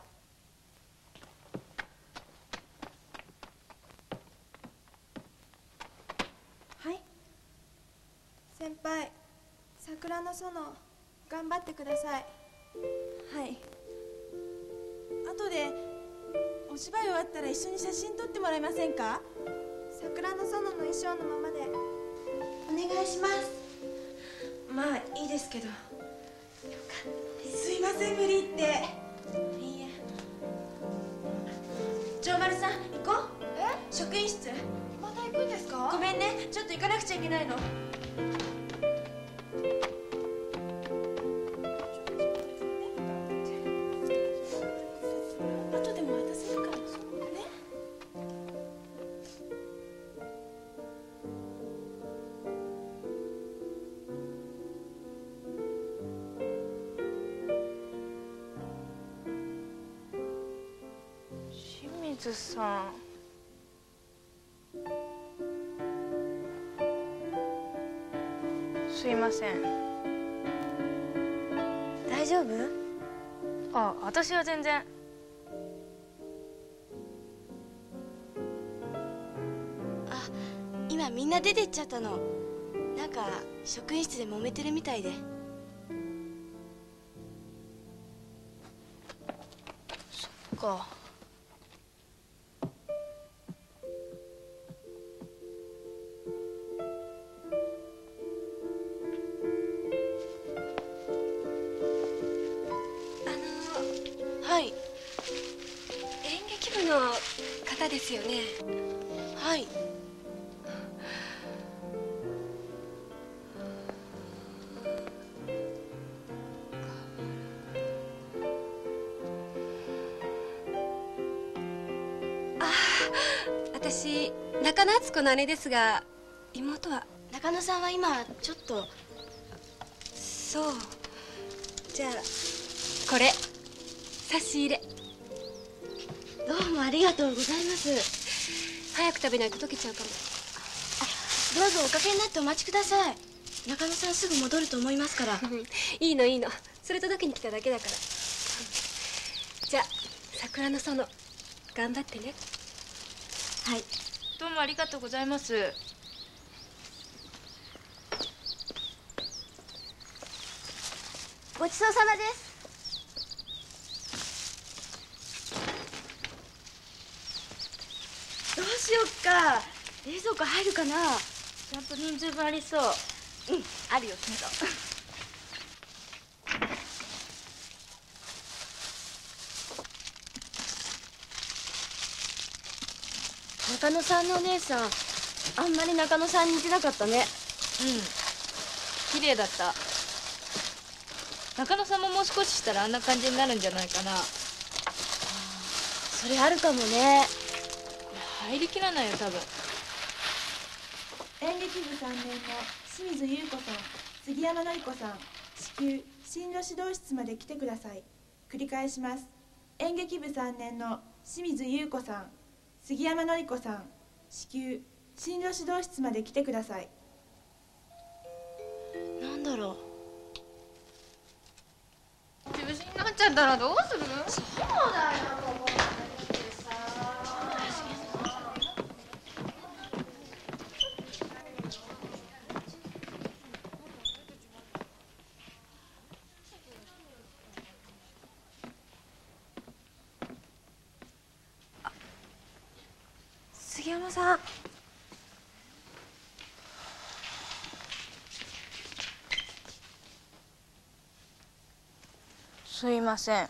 Speaker 6: はい。
Speaker 10: 先輩、桜の園頑張ってください。
Speaker 6: はい。
Speaker 10: 後でお芝居終わったら一緒に写真撮ってもらえませんか？桜の園の衣装のままでお願いします。
Speaker 6: まあいいですけど。
Speaker 10: すいません無理言って。
Speaker 6: いいえ。城丸さん行こう。職員室。
Speaker 1: また行くんですか？
Speaker 6: ごめんね、ちょっと行かなくちゃいけないの。
Speaker 1: 水さん。すいません。
Speaker 3: 大丈夫？
Speaker 1: あ、私は全然。
Speaker 3: あ、今みんな出てっちゃったの。なんか職員室で揉めてるみたいで。
Speaker 1: そっか。
Speaker 3: はい。
Speaker 11: 演劇部の方ですよね。
Speaker 3: はい。
Speaker 11: 私中野敦子の姉ですが、妹は？
Speaker 3: 中野さんは今ちょっと。
Speaker 11: そう。じゃあこれ差し入れ。
Speaker 3: どうもありがとうございます。
Speaker 11: 早く食べないと溶けちゃうかも。
Speaker 3: どうぞおかけになってお待ちください。中野さんすぐ戻ると思いますから。
Speaker 11: いいのいいの、それ届けに来ただけだから。じゃあ桜の園頑張ってね。
Speaker 3: はい。
Speaker 1: どうもありがとうございます。
Speaker 3: ごちそうさまです。どうしよっか。冷蔵庫入るかな。
Speaker 1: ちゃんと人数分ありそう。
Speaker 3: うん、あるよきっと。中野さんのお姉さん、あんまり中野さんに似てなかったね。
Speaker 1: 綺麗だった。中野さんももう少ししたらあんな感じになるんじゃないかな。
Speaker 3: それあるかもね。
Speaker 1: 入りきらないよ多分。
Speaker 12: 演劇部3年の清水優子さん、杉山典子さん、至急進路指導室まで来てください。繰り返します。演劇部3年の清水優子さん、杉山典子さん、至急進路指導室まで来てください。
Speaker 3: なんだろう。
Speaker 5: 中止になっちゃったらどうする？
Speaker 3: そうだよ。
Speaker 11: 杉山さん。
Speaker 1: すいません。
Speaker 3: 中野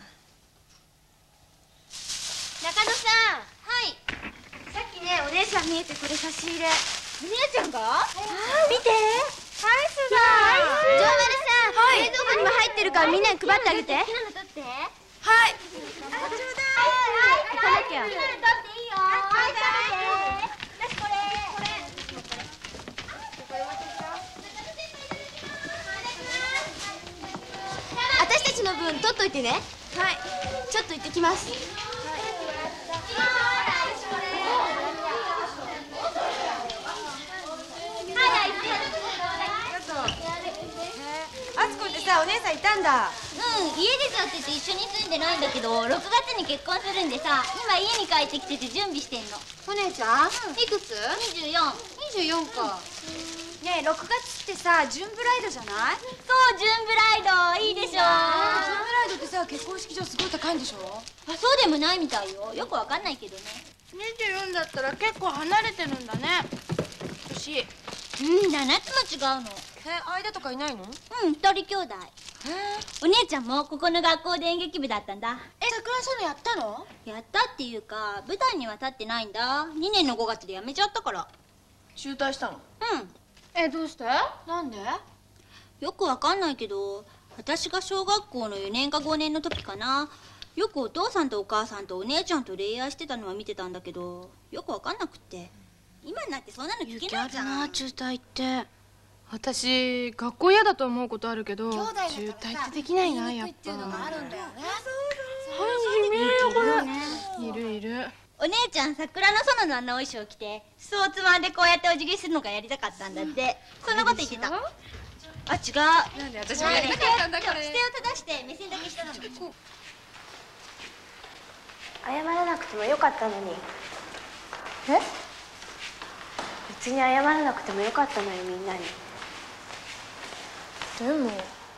Speaker 3: さん。はい。さっきね、お姉さん見えてこれ差し入れ。お姉ちゃんが？見て。アイスだ。城丸さん、冷蔵庫にも入ってるからみんなに配ってあげて。好きなの取って。はい。あ、ちょうだい。行かなきゃ。好きなの取っていいよ。はい、食べて。私これ。私たちの分取っといてね。はい。ちょっと行ってきます。
Speaker 7: あつこってさ、お姉さんいたんだ。
Speaker 8: うん、家出ちゃってて一緒に住んでないんだけど、6月に結婚するんでさ、今家に帰ってきてて準備してんの。
Speaker 5: お姉ちゃん、いくつ
Speaker 8: 24。
Speaker 5: 24か。
Speaker 10: ねえ、6月ってさ、ジュンブライドじゃない？
Speaker 8: そう、ジュンブライドいいでしょ。
Speaker 10: ジュンブライドってさ、結婚式場すごい高いんでしょ？
Speaker 8: あ、そうでもないみたいよ。よくわかんないけどね。
Speaker 1: 24だったら結構離れてるんだね。年。
Speaker 8: うん、7つも違うの。
Speaker 11: 間とかいないの？
Speaker 8: うん、2人兄弟。お姉ちゃんもここの学校で演劇部だったんだ。
Speaker 3: 桜さんのやったの？
Speaker 8: やったっていうか、舞台には立ってないんだ。2年の5月で辞めちゃったから。
Speaker 4: 中退したの？
Speaker 8: うん。
Speaker 5: どうして？
Speaker 3: なんで？
Speaker 8: よくわかんないけど、私が小学校の4年か5年の時かな。よくお父さんとお母さんとお姉ちゃんと恋愛してたのは見てたんだけど、よくわかんなくって。今になってそんなの聞けないじゃん。
Speaker 1: やだな、中退って。私学校嫌だと思うことあるけど、中退ってできないな、やっぱ。
Speaker 10: あるんだよね。
Speaker 1: はい、いるよこれ。いる。
Speaker 8: お姉ちゃん桜の園のあんなお衣装着て裾をつまんでこうやってお辞儀するのがやりたかったんだって。そんなこと言ってた。あ、違う。
Speaker 5: なんで私もやりたかったんだこれ。
Speaker 8: 姿勢を正して目線だけ下なの。
Speaker 3: 謝らなくてもよかったのに。え？別に謝らなくてもよかったのよ、みんなに。でも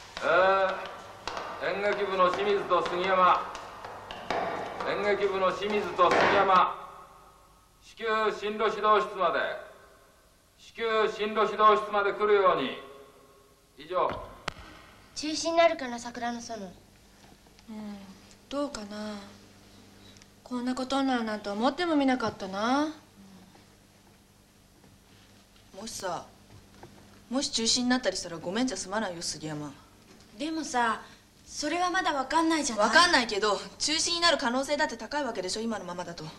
Speaker 13: 演劇部の清水と杉山、演劇部の清水と杉山、至急進路指導室まで、至急進路指導室まで来るように。以上。
Speaker 3: 中止になるかな、桜の園。
Speaker 6: どうかな。こんなことになるなんて思ってもみなかったな。
Speaker 4: もしさ、もし中止になったりしたらごめんじゃ済まないよ、杉山。
Speaker 1: でもさ、それはまだ分かんないじゃない。
Speaker 4: 分かんないけど、中止になる可能性だって高いわけでしょ、今のままだと。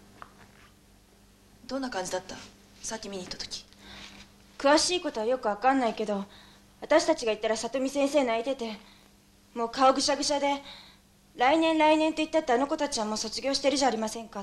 Speaker 4: どんな感じだった？さっき見に行った時。
Speaker 14: 詳しいことはよく分かんないけど、私たちが行ったら里見先生泣いてて、もう顔ぐしゃぐしゃで、来年って言ったってあの子たちはもう卒業してるじゃありませんかって。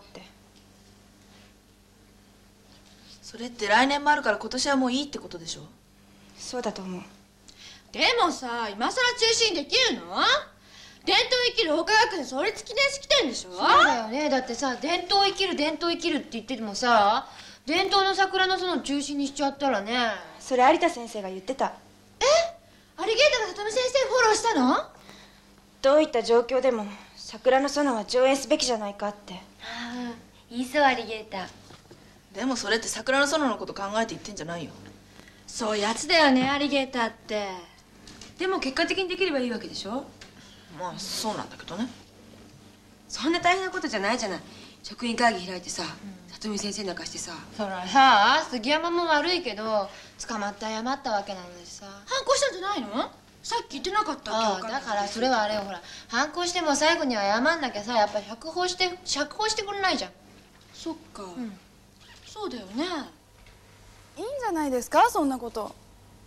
Speaker 4: それって来年もあるから今年はもういいってことでしょ。
Speaker 14: そうだと思う。
Speaker 7: でもさ、今さら中止にできるの？伝統生きる法科学園創立記念式典でしょ。
Speaker 5: そうだよね。だってさ、伝統生きるって言っててもさ、伝統の桜の園中止にしちゃったらね。
Speaker 14: それ有田先生が言ってた。
Speaker 7: アリゲータが里見先生フォローしたの？
Speaker 14: どういった状況でも桜の園は上演すべきじゃないかって。
Speaker 5: いいそう、アリゲータ。
Speaker 4: でもそれって桜の園のこと考えて言ってんじゃないよ。
Speaker 7: そういうやつだよね、アリゲーターって。でも結果的にできればいいわけでしょ。
Speaker 4: まあそうなんだけどね。
Speaker 7: そんな大変なことじゃないじゃない。職員会議開いてさ、里見先生なんかしてさ。
Speaker 5: そらさ、杉山も悪いけど捕まって謝ったわけなのにさ。
Speaker 7: 反抗したんじゃないの？さっき言ってなかったっけ？
Speaker 5: だからそれはあれよ、ほら、反抗しても最後には謝んなきゃさ、やっぱ釈放してくれないじゃん。
Speaker 7: そっか、そうだよね。
Speaker 1: いいんじゃないですか、そんなこと。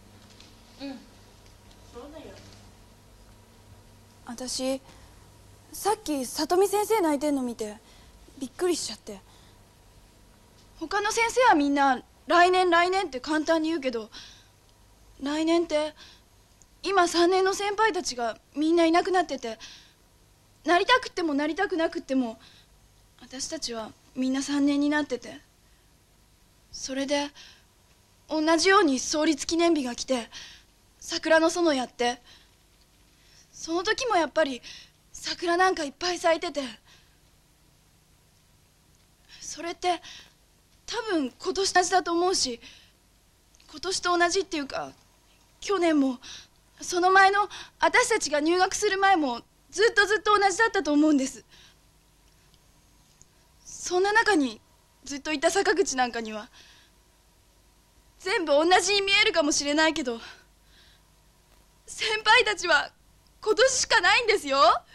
Speaker 7: そうだよ。
Speaker 1: 私さっき里見先生泣いてんの見てびっくりしちゃって。他の先生はみんな来年って簡単に言うけど、来年って今3年の先輩たちがみんないなくなってて、なりたくってもなりたくなくっても私たちはみんな3年になってて、それで同じように創立記念日が来て桜の園やって、その時もやっぱり桜なんかいっぱい咲いてて、それって多分今年同じだと思うし、今年と同じっていうか去年もその前の私たちが入学する前もずっと同じだったと思うんです。そんな中にずっといた坂口なんかには全部同じに見えるかもしれないけど、先輩たちは今年しかないんですよ。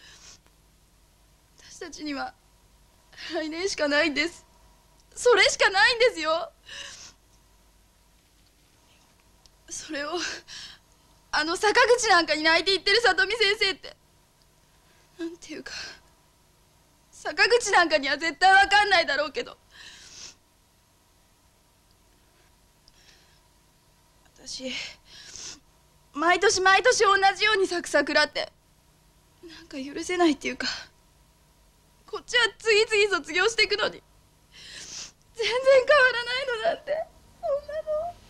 Speaker 1: 私たちには来年しかないんです。それしかないんですよ。それをあの坂口なんかに泣いて言ってる里見先生って、なんていうか、坂口なんかには絶対わかんないだろうけど、私毎年同じように咲く桜ってなんか許せないっていうか、こっちは次々卒業していくのに全然変わらないのなんて、そんなの。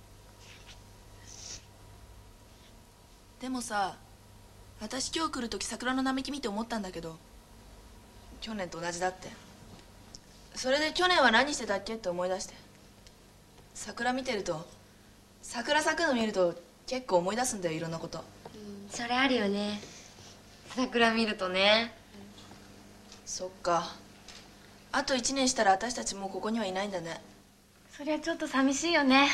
Speaker 4: でもさ、私今日来る時桜の並木見て思ったんだけど、去年と同じだって。それで去年は何してたっけって思い出して、桜見てると、桜咲くの見ると結構思い出すんだよ、いろんなこと。
Speaker 5: それあるよね、桜見るとね。
Speaker 4: そっか。あと1年したら私たちもうここにはいないんだね。
Speaker 5: そりゃちょっと寂しいよね。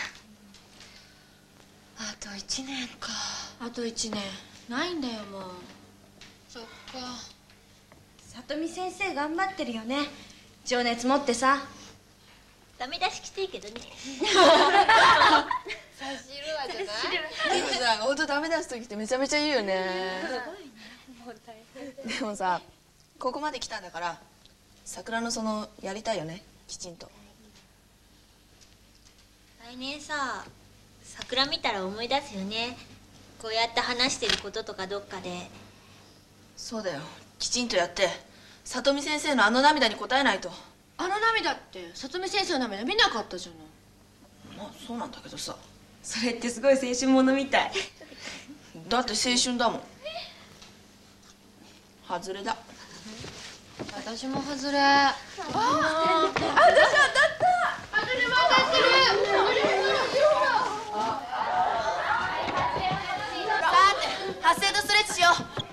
Speaker 5: あと1年か。
Speaker 6: あと1年ないんだよ、もう。
Speaker 5: そっか。
Speaker 14: 里見先生頑張ってるよね、情熱持ってさ。
Speaker 8: ダメ出しきついけどね。
Speaker 5: 差し入わじゃない？
Speaker 4: でもさ、ほんとダメ出す時ってめちゃめちゃいいよね。でもさ、ここまで来たんだから桜の園やりたいよね、きちんと。
Speaker 9: 来年さ、桜見たら思い出すよね。こうやって話してることとかどっかで。
Speaker 4: そうだよ、きちんとやって里見先生のあの涙に応えないと。
Speaker 5: あの涙って里見先生の涙見なかったじゃない。
Speaker 4: まあそうなんだけどさ。
Speaker 14: それってすごい青春ものみたい。
Speaker 4: だって青春だもん。外れだ。
Speaker 5: 私も外れ。
Speaker 10: あ、私当たった。
Speaker 5: 外れも当たってる。
Speaker 4: さて、発声とストレッチしよう。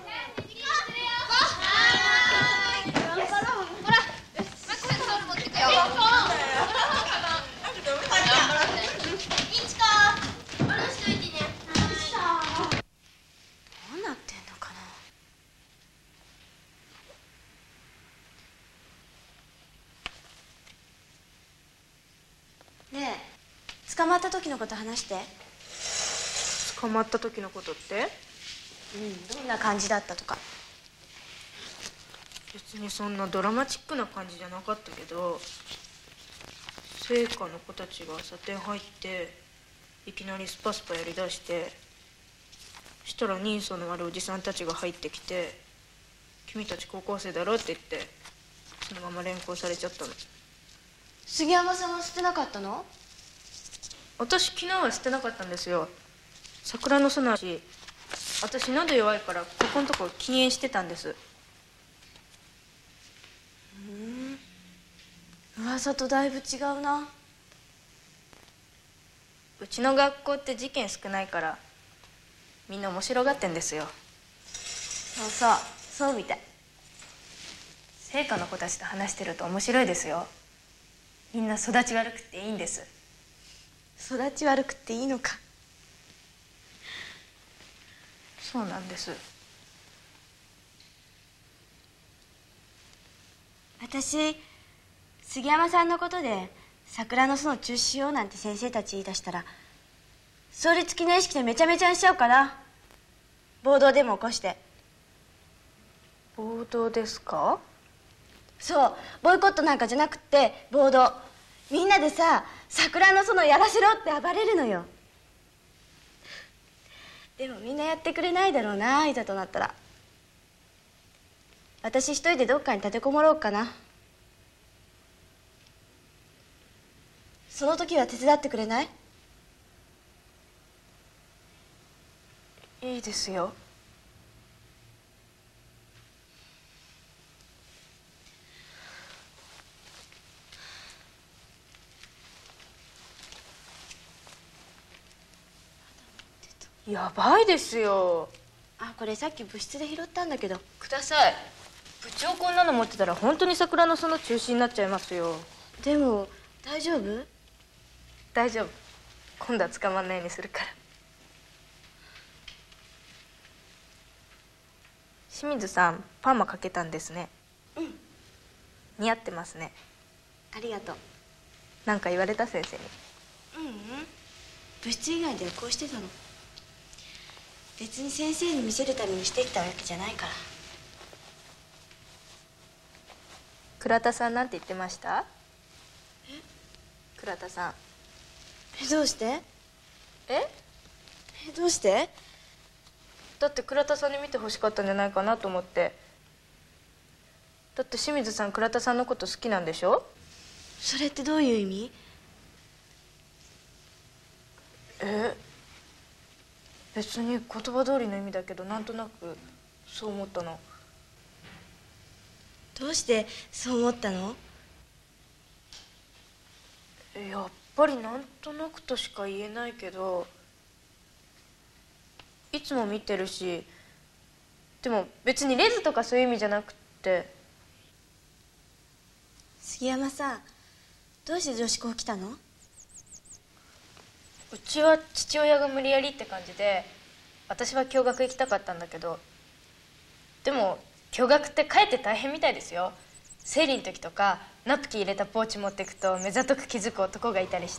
Speaker 3: ねえ、捕まった時のこと話して。
Speaker 14: 捕まった時のことって？
Speaker 3: どんな感じだったとか。
Speaker 14: 別にそんなドラマチックな感じじゃなかったけど、聖火の子たちが朝店入っていきなりスパスパやりだして、したら人相の悪いおじさんたちが入ってきて「君たち高校生だろ」って言って、そのまま連行されちゃったの。
Speaker 3: 杉山さんは捨てなかったの？
Speaker 14: 私昨日は捨てなかったんですよ。桜の園だし、私喉弱いからここのとこ禁煙してたんです。
Speaker 3: 噂とだいぶ違うな。
Speaker 14: うちの学校って事件少ないからみんな面白がってんですよ。
Speaker 3: そうそう、そうみたい。
Speaker 14: 聖火の子たちと話してると面白いですよ。みんな育ち悪くていいんです。
Speaker 3: 育ち悪くていいのか。
Speaker 14: そうなんです。
Speaker 3: 私、杉山さんのことで桜の園中止しようなんて先生たち言い出したら、創立記念式でめちゃめちゃにしちゃおうかな。暴動デモ起こして。
Speaker 14: 暴動ですか？
Speaker 3: そう、ボイコットなんかじゃなくって暴動。みんなでさ、桜の園やらせろって暴れるのよ。でもみんなやってくれないだろうな、いざとなったら。私一人でどっかに立てこもろうかな。その時は手伝ってくれない？
Speaker 14: いいですよ。やばいですよ。
Speaker 3: あ、これさっき部室で拾ったんだけど。
Speaker 14: ください。部長こんなの持ってたら本当に桜の園中止になっちゃいますよ。
Speaker 3: でも大丈夫？
Speaker 14: 大丈夫。今度は捕まんないようにするから。清水さん、パーマかけたんですね。似合ってますね。
Speaker 3: ありがとう。
Speaker 14: なんか言われた先生に？
Speaker 3: 部室以外ではこうしてたの。別に先生に見せるためにしてきたわけじゃないから。
Speaker 14: 倉田さんなんて言ってました？倉田さん。
Speaker 3: どうして？どうして？
Speaker 14: だって倉田さんに見てほしかったんじゃないかなと思って。だって清水さん倉田さんのこと好きなんでしょ？
Speaker 3: それってどういう意味？
Speaker 14: 別に言葉通りの意味だけど、なんとなくそう思ったの。
Speaker 3: どうしてそう思ったの？
Speaker 14: やっぱりなんとなくとしか言えないけど、いつも見てるし、でも別にレズとかそういう意味じゃなくって。
Speaker 3: 杉山さん、どうして女子校来たの？
Speaker 14: うちは父親が無理やりって感じで、私は共学行きたかったんだけど、でも共学ってかえって大変みたいですよ。生理の時とかナプキン入れたポーチ持ってくと目ざとく気づく男がいたりして。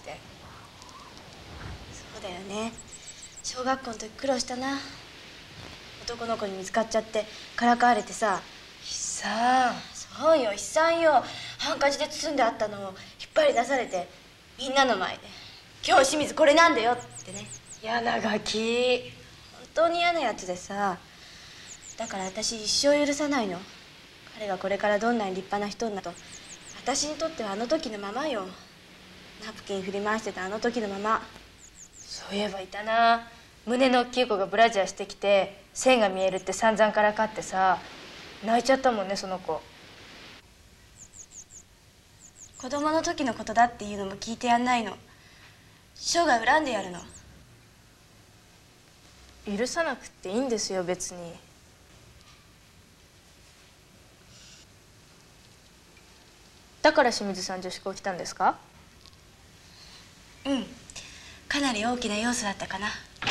Speaker 3: そうだよね。小学校の時苦労したな。男の子に見つかっちゃってからかわれてさ。
Speaker 14: さあ。
Speaker 3: そそうよ、悲惨よ。ハンカチで包んであったのを引っ張り出されて、みんなの前で「今日清水これなんだよ」ってね。
Speaker 6: 嫌なガキ。
Speaker 3: 本当に嫌なやつでさ。だから私一生許さないの。彼がこれからどんなに立派な人になると、私にとってはあの時のままよ。ナプキン振り回してたあの時のまま。
Speaker 6: そういえばいたな。胸の大きい子がブラジャーしてきて線が見えるって散々からかってさ、泣いちゃったもんね、その子。
Speaker 3: 子供の時のことだっていうのも聞いてやんないの。翔が恨んでやるの。
Speaker 6: 許さなくっていいんですよ、別に。だから清水さん女子校来たんですか？
Speaker 3: うん、かなり大きな要素だったかな。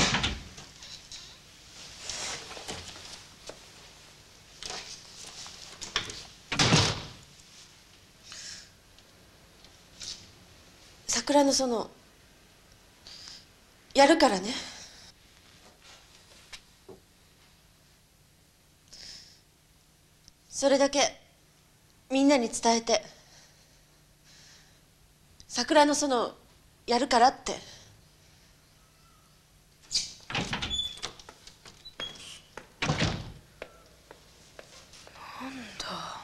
Speaker 6: 桜の園やるからね。それだけみんなに伝えて、桜の園やるからって。なんだ。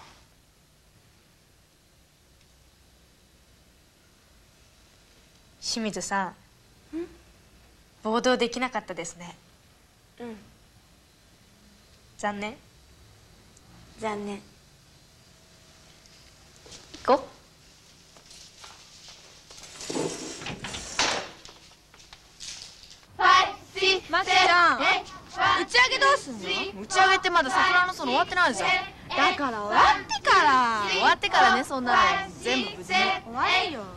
Speaker 6: 清水さん、暴動できなかったですね。
Speaker 3: うん、
Speaker 6: 残念。
Speaker 3: 残念。
Speaker 6: 行こう。
Speaker 4: まっちゃん、打ち上げどうすんの？打ち上げってまだ桜の園終わってないじゃん。だから終わってから。終わってからね、そんなの全部無事に終わるよ。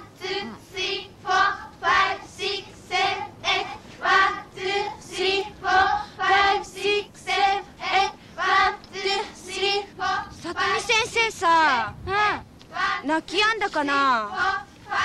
Speaker 10: さとみ先生さ、泣きやんだかな？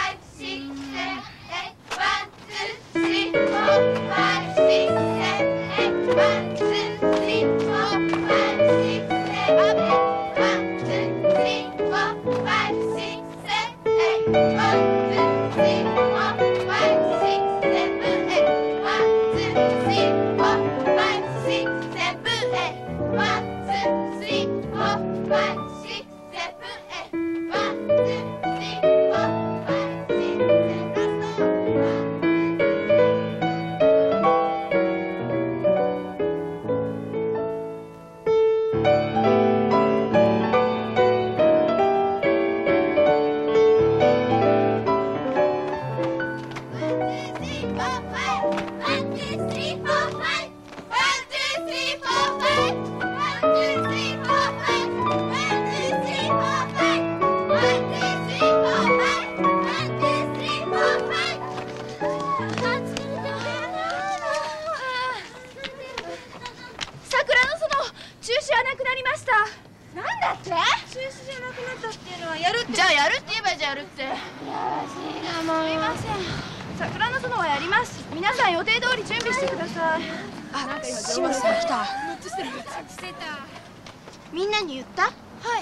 Speaker 3: みんなに言った？はい、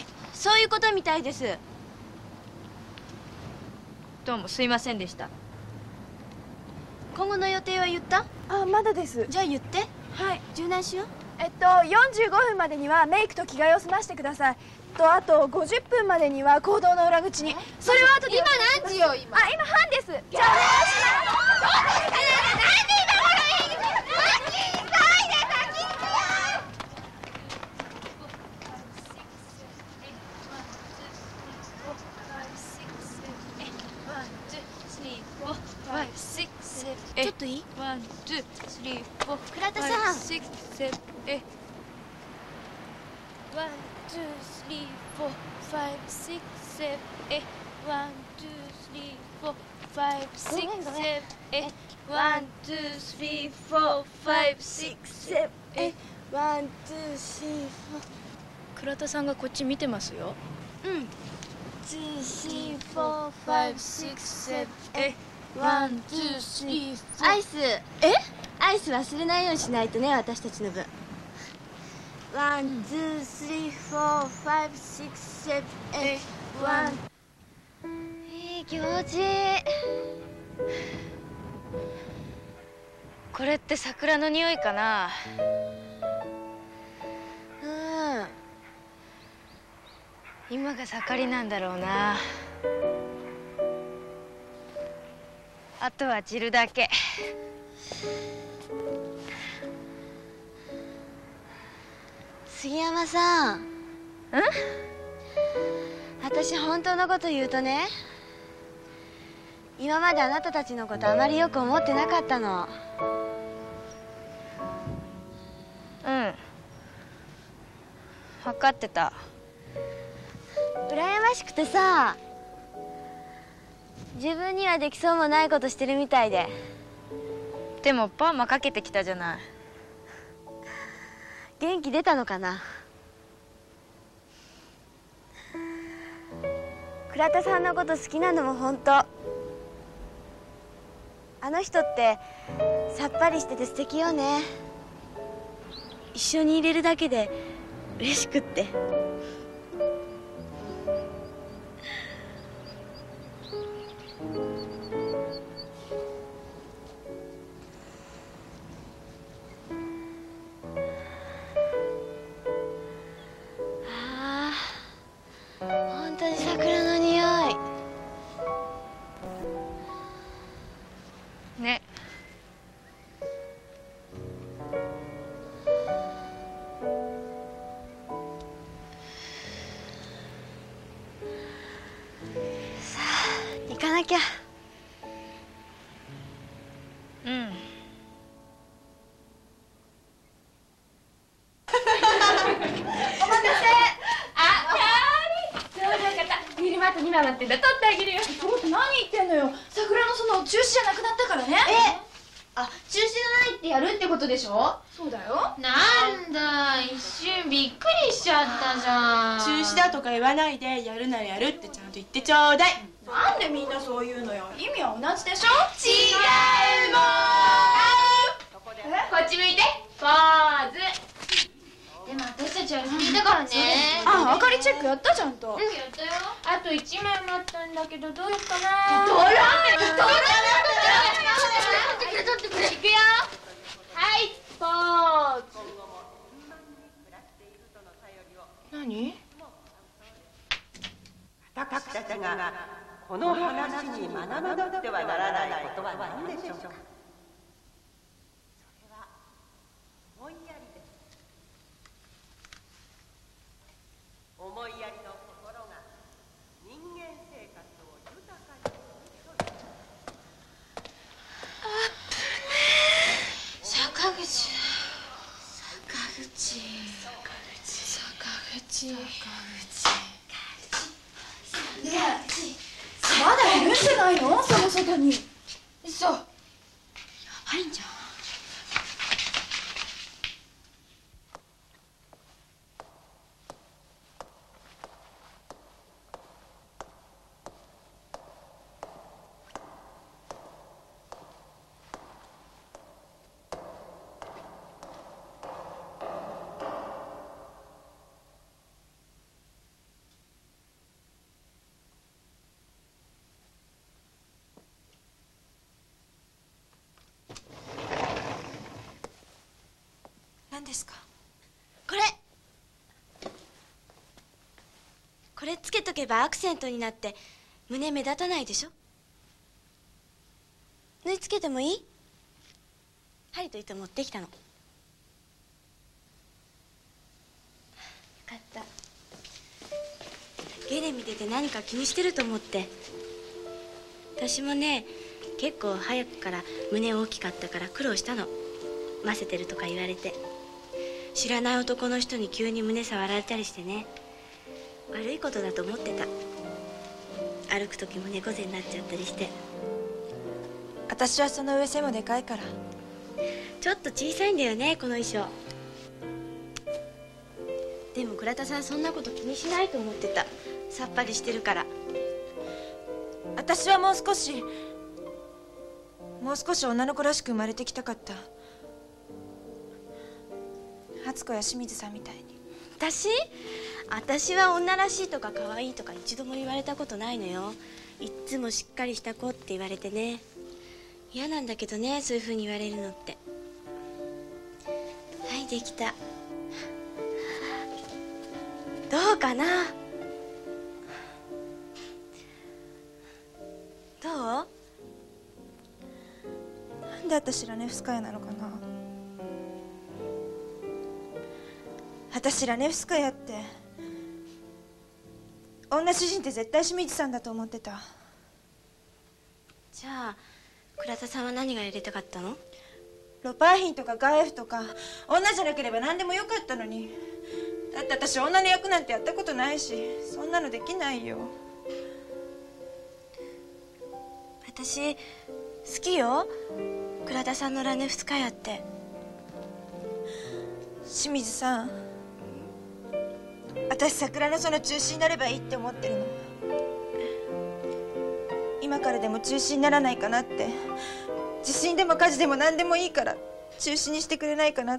Speaker 3: そういうことみたいです。
Speaker 6: どうもすいませんでした。
Speaker 3: 今後の予定は言った？
Speaker 1: あ、まだです。
Speaker 3: じゃあ言って。
Speaker 1: はい、
Speaker 3: 柔軟しよう。
Speaker 1: 45分までにはメイクと着替えを済ましてください。あと50分までには行動の裏口に。それは後で。今何時よ、今。今半です。じゃあお願いします。
Speaker 3: ちょっといい？
Speaker 11: ワン、ツー、スリー、フォー。
Speaker 3: 倉田さん。
Speaker 11: ワン、ツー、スリー、フォー、ファイブ、シックス、セブン、ワン、ツー、スリー、フォー、ファイブ、シックス、セブン、ワン、ツー、スリー、フォー、ファイブ、シックス、セブン、ワン、ツー、スリー、フォー。
Speaker 6: 倉田さんがこっち見てますよ。
Speaker 3: うん。
Speaker 11: 2、3、4、5、6、7、ワン、ツー、スリー、フォー。
Speaker 3: アイス。アイス忘れないようにしないとね、私たちの分。ワン、ツー、スリー、フォー。 4 5 6 7 8 1。いい気持ちいい。これって桜の匂いかな。今が盛りなんだろうな。あとは散るだけ。杉山さん。私本当のこと言うとね、今まであなたたちのことあまりよく思ってなかったの。分かってた。羨ましくてさ、自分にはできそうもないことしてるみたいで。でもパーマかけてきたじゃない。元気出たのかな。倉田さんのこと好きなのも本当。あの人ってさっぱりしてて素敵よね。一緒にいれるだけで嬉しくって。本当に桜の匂いね。さあ行かなきゃ。
Speaker 10: 2枚待ってんだ。取ってあげるよ。ちょっと何言ってんのよ。桜の園中止じゃなくなったからね。
Speaker 5: あ、中止じゃないってやるってことでしょ。
Speaker 10: そうだよ。
Speaker 5: なんだ、一瞬びっくりしちゃったじゃん。
Speaker 12: 中止だとか言わないで、やるならやるってちゃんと言ってちょうだい。
Speaker 10: なんでみんなそう言うのよ。意味は同じでしょ。
Speaker 5: 違うもん。こっち向いてポーズ。でも私たちは休みだからね。
Speaker 10: あ、あかりチェックやったちゃんと。
Speaker 5: やったよ。
Speaker 10: あと1枚待ったんだけどどうしようかな。
Speaker 5: 取ってくれ。いくよ。はい、ポーズ。
Speaker 10: 何？
Speaker 15: 私たちがこの話に学ばなくてはならないことは何でしょうか。それは思いやりです。思いやりの心が人間生活を豊かにするという。
Speaker 5: 坂口。
Speaker 10: ねえ、まだいるんじゃないの？その外に。
Speaker 5: 嘘。やばいんじゃん。
Speaker 10: 何ですか？
Speaker 3: これつけとけばアクセントになって胸目立たないでしょ。縫い付けてもいい？針と糸持ってきたの。よかった。ゲネ見てて何か気にしてると思って。私もね、結構早くから胸大きかったから苦労したの。ませてるとか言われて、知らない男の人に急に胸触られたりしてね、悪いことだと思ってた。歩く時も猫背になっちゃったりして。
Speaker 10: 私はその上背もでかいから。
Speaker 3: ちょっと小さいんだよね、この衣装。でも倉田さんそんなこと気にしないと思ってた。さっぱりしてるから。
Speaker 10: 私はもう少し女の子らしく生まれてきたかった。初子や清水さんみたいに。
Speaker 3: 私私は女らしいとか可愛いとか一度も言われたことないのよ。いっつもしっかりした子って言われてね。嫌なんだけどね、そういう風に言われるのって。はい、できた。どうかな。どう？
Speaker 12: なんで私ラネフスカヤなのかな。私ラネフスカヤって女主人って絶対清水さんだと思ってた。
Speaker 3: じゃあ倉田さんは何がやりたかったの？
Speaker 12: ロパーヒンとかガエフとか女じゃなければ何でもよかったのに。だって私女の役なんてやったことないし、そんなのできないよ。
Speaker 3: 私好きよ、倉田さんのラネフスカヤって。
Speaker 12: 清水さん、私桜の園中止になればいいって思ってるの。今からでも中止にならないかなって。地震でも火事でも何でもいいから中止にしてくれないかなって。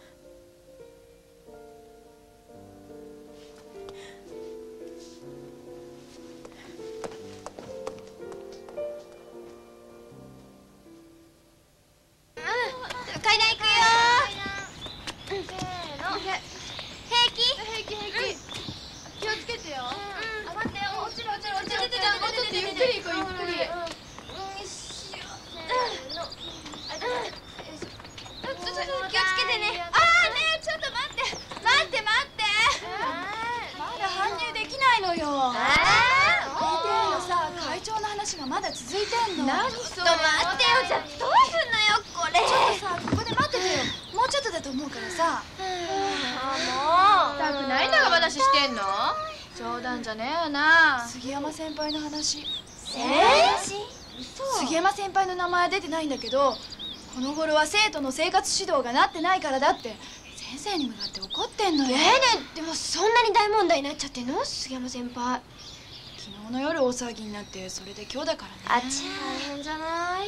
Speaker 9: 階段行くよ。
Speaker 11: せーの。
Speaker 9: 平気？
Speaker 11: 平気。気をつけてよ。あ、待ってよ。落ちる。もうちょっとゆっくり行こう、ゆっくり。
Speaker 9: 気をつけてね。ああ、ねえ、ちょっと待って。
Speaker 1: まだ搬入できないのよ。PTA のさ、会長の話がまだ続いてんの。
Speaker 9: ちょっと待ってよ。じゃあどうすんのよこれ。
Speaker 1: ちょっとさ、ここで待っててよ。もうちょっとだと思うからさ。
Speaker 11: もう。たくないんだが話してんの？冗談じゃねえよな。
Speaker 1: 杉山先輩の話。
Speaker 11: 嘘。
Speaker 1: 杉山先輩の名前は出てないんだけど、この頃は生徒の生活指導がなってないからだって先生に向かって怒ってんのよ。
Speaker 5: でもそんなに大問題になっちゃってんの？杉山先輩。
Speaker 1: 昨日の夜大騒ぎになって、それで今日だからね。
Speaker 5: あちゃ、大変じゃない？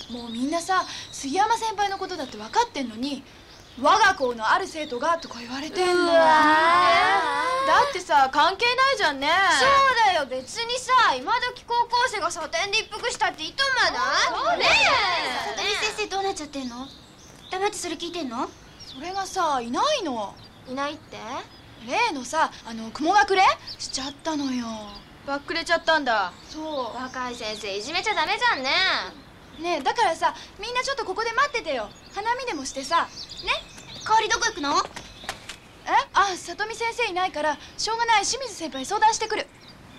Speaker 1: もうみんなさ、杉山先輩のことだって分かってんのに、我が校のある生徒がとか言われてんの。
Speaker 11: だってさ、関係ないじゃんね。
Speaker 5: そうだよ、別にさ、今時高校生がサテンで一服したっていいと思わない？ねえ。
Speaker 9: 里見先生どうなっちゃってんの？黙ってそれ聞いてんの？
Speaker 1: それがさ、いないの。
Speaker 5: いないって？
Speaker 1: 例のさ、雲隠れしちゃったのよ。
Speaker 11: ばっくれちゃったんだ。
Speaker 1: そう。
Speaker 5: 若い先生いじめちゃダメじゃんね。
Speaker 1: ねえ、だからさ、みんなちょっとここで待っててよ。花見でもしてさ。
Speaker 9: ね、香りどこ行くの？
Speaker 1: あ、里見先生いないからしょうがない。清水先輩に相談してくる。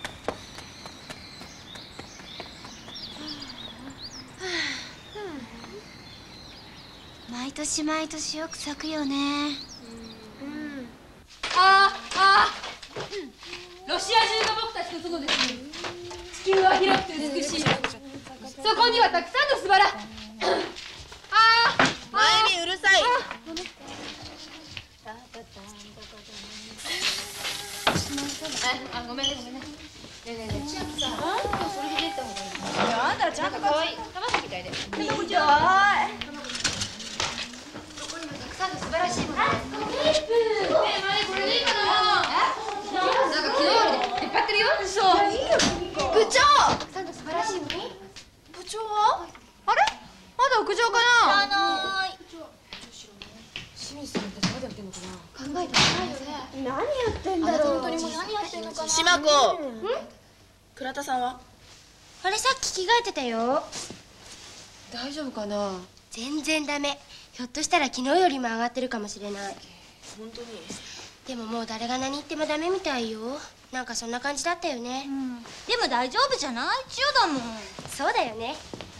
Speaker 9: 毎年毎年よく咲くよね。
Speaker 16: ロシア中が僕たちの園です。地球は広くて美しい。そこにはたくさんの素晴ら
Speaker 4: 前にうるさい。
Speaker 16: ごめんね。ねえ千秋さん、それで出た方がいい。
Speaker 1: あんたちゃんと
Speaker 16: 可愛い玉木みたいで。
Speaker 1: ひどい。
Speaker 16: ここにもたくさんの素晴らしいもの。これでいいかな。なんか昨日より出っ張ってるよ。そう。
Speaker 1: 部長。
Speaker 16: たくさんの素晴らしいもの。
Speaker 1: 部長は？
Speaker 11: あれ？まだ屋上かな？
Speaker 16: 清水さんたちまだやってんのかな。
Speaker 5: 考えてないよね。
Speaker 1: 何やってんだろう。
Speaker 5: 本当にもう何やってんのかな。
Speaker 4: 島子。倉田さんは？
Speaker 3: あれさっき着替えてたよ。
Speaker 16: 大丈夫かな。
Speaker 3: 全然ダメ。ひょっとしたら昨日よりも上がってるかもしれない。
Speaker 4: 本当に？
Speaker 3: でももう誰が何言ってもダメみたいよ。なんかそんな感じだったよね。
Speaker 9: でも大丈夫じゃない？千代だもん。
Speaker 3: そうだよね。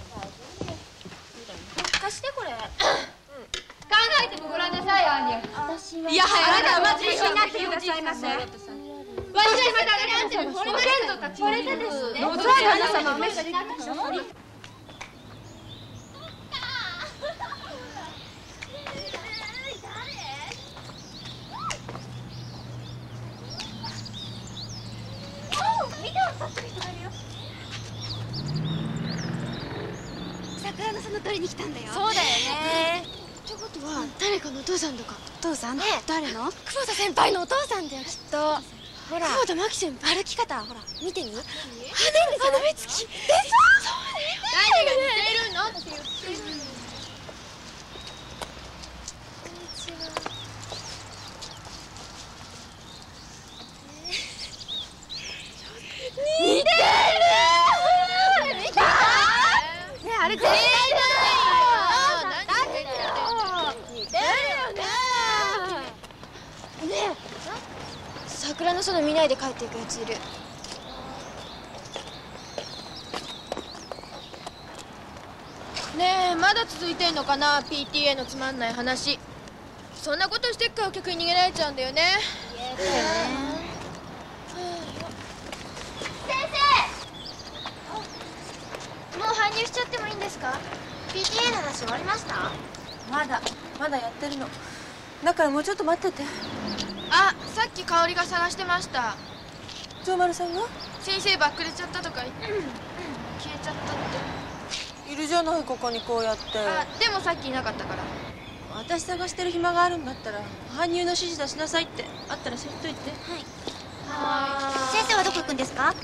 Speaker 9: 貸してこれ。
Speaker 16: 考えてもごらんなさいよ、アンニャ。
Speaker 5: 私は。
Speaker 16: いや、あなたは
Speaker 5: お待ちになってくださいませ。
Speaker 16: わしはまたね、これでですね。
Speaker 5: どうぞ皆様お召し上がりください。
Speaker 3: 桜の園取りに来たんだよ。
Speaker 5: そうだよね。
Speaker 3: ってことは誰かのお父さんとか。 父さん、誰の？
Speaker 1: 久保田先輩のお父さんだよ、きっと。ほら、久保田真紀先輩。
Speaker 3: 歩き方ほら見てみ。
Speaker 1: あの目つき。そうだよ。
Speaker 5: 誰が似てるの？
Speaker 1: 似てる。見た？ねえ、あれ絶対だよ。似てるよね。
Speaker 3: ねえ、桜の園見ないで帰っていくやついる。
Speaker 5: ねえ、まだ続いてんのかな PTA のつまんない話。そんなことしてっからお客に逃げられちゃうんだよね。
Speaker 3: もう搬入しちゃってもいいんですか？ PTA の話終わりました？
Speaker 6: まだやってるの。だからもうちょっと待ってて。
Speaker 7: あ、さっき香りが探してました。
Speaker 6: 長丸さんが？
Speaker 7: 先生ばっくれちゃったとか言って、消えちゃったって。
Speaker 6: いるじゃない、ここにこうやって。
Speaker 7: あ、でもさっきいなかったから。
Speaker 6: 私探してる暇があるんだったら搬入の指示出しなさいってあったら知っといて。
Speaker 3: 先生はどこ行くんですか？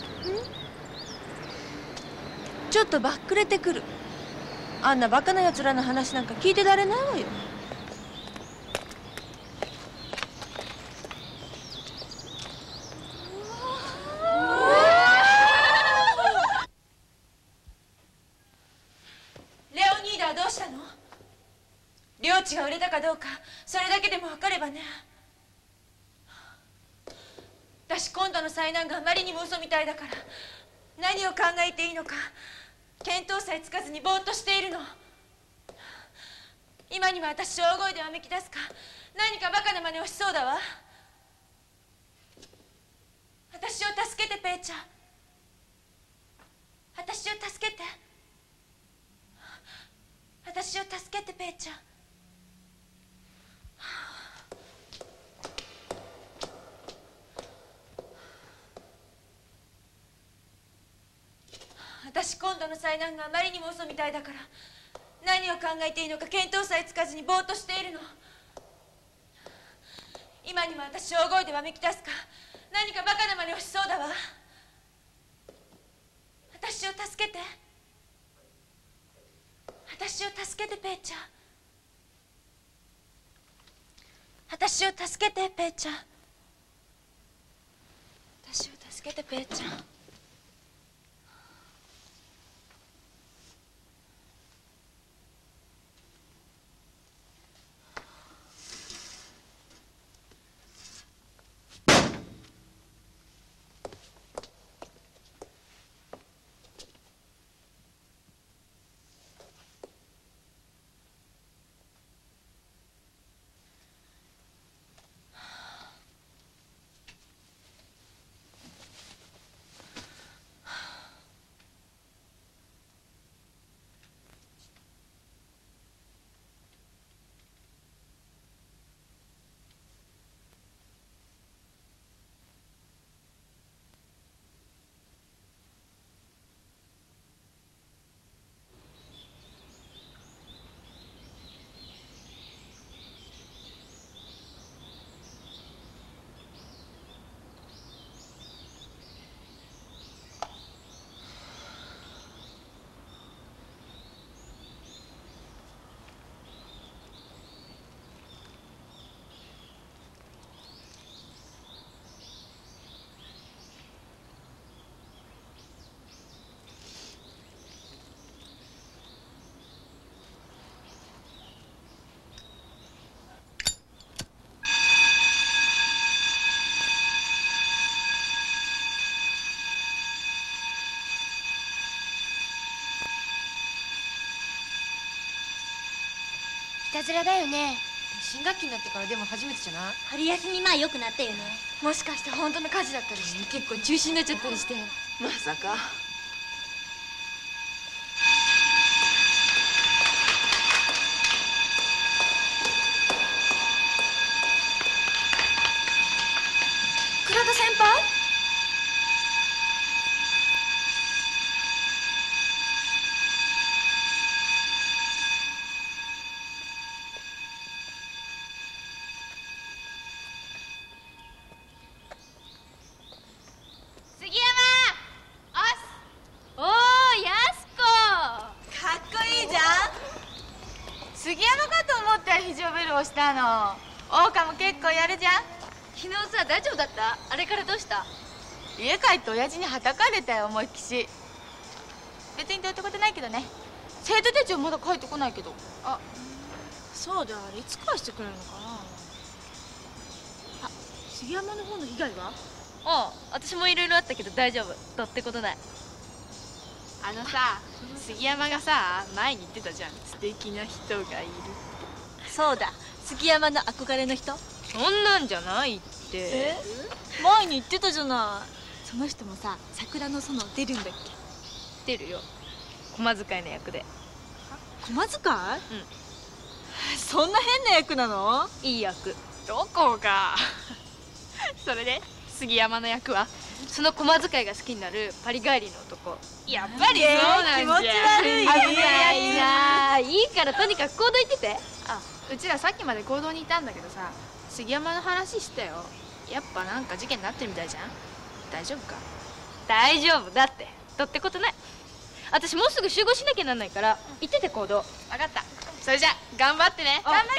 Speaker 6: ちょっとばっくれてくる。あんなバカな奴らの話なんか聞いてられないわよ。レオニーダはどうしたの？領地が売れたかどうかそれだけでも分かればね。私今度の災難があまりにも嘘みたいだから何を考えていいのか見当さえつかずにぼーっとしているの。今にも私を大声でわめき出すか何かバカな真似をしそうだわ。私を助けてペイちゃん、私を助けて、私を助けてペイちゃん。私今度の災難があまりにも嘘みたいだから何を考えていいのか見当さえつかずにぼーっとしているの。今にも私を大声でわめき出すか何かバカな真似をしそうだわ。私を助けて、私を助けてペイちゃん、私を助けてペイちゃん、私を助けてペイちゃん。
Speaker 3: いたずらだよね。
Speaker 5: 新学期になってからでも初めてじゃない？
Speaker 8: 春休み前良くなったよね。
Speaker 5: もしかして本当の火事だったりして、結構中止になっちゃったりして。
Speaker 6: まさか。
Speaker 1: 倉田先輩？
Speaker 10: も結構やるじゃん。
Speaker 11: 昨日さ大丈夫だった？あれからどうした？
Speaker 10: 家帰って親父にはたかれたよ、思いっきし。別にどうってことないけどね。生徒手帳まだ帰ってこないけど。
Speaker 14: あ、そうだ、あれいつ返してくれるのかな。あ、杉山の方の被害は？
Speaker 11: ああ、私もいろいろあったけど大丈夫。どってことない。
Speaker 17: あのさ、杉山がさ、前に言ってたじゃん。素敵な人がいる。
Speaker 6: そうだ、杉山の憧れの人。
Speaker 17: そんなんじゃないって。
Speaker 6: 前に言ってたじゃない。その人もさ、桜の園出るんだっ
Speaker 17: け？出るよ。駒使いの役で。
Speaker 6: 駒使い？そんな変な役なの？
Speaker 17: いい役。どこがそれで杉山の役はその駒使いが好きになるパリ帰りの男。やっぱりそうなんじゃん。
Speaker 6: 気持ち悪い。
Speaker 17: 危ないな。いいからとにかく行動行ってて。
Speaker 10: あ、うちらさっきまで行動にいたんだけどさ、杉山の話したよ。やっぱなんか事件になってるみたいじゃん。大丈夫か？
Speaker 17: 大丈夫だって。どってことない。私もうすぐ集合しなきゃなんないから行ってて行動。
Speaker 10: 分かった。それじゃ頑張ってね。
Speaker 6: 頑張ってね。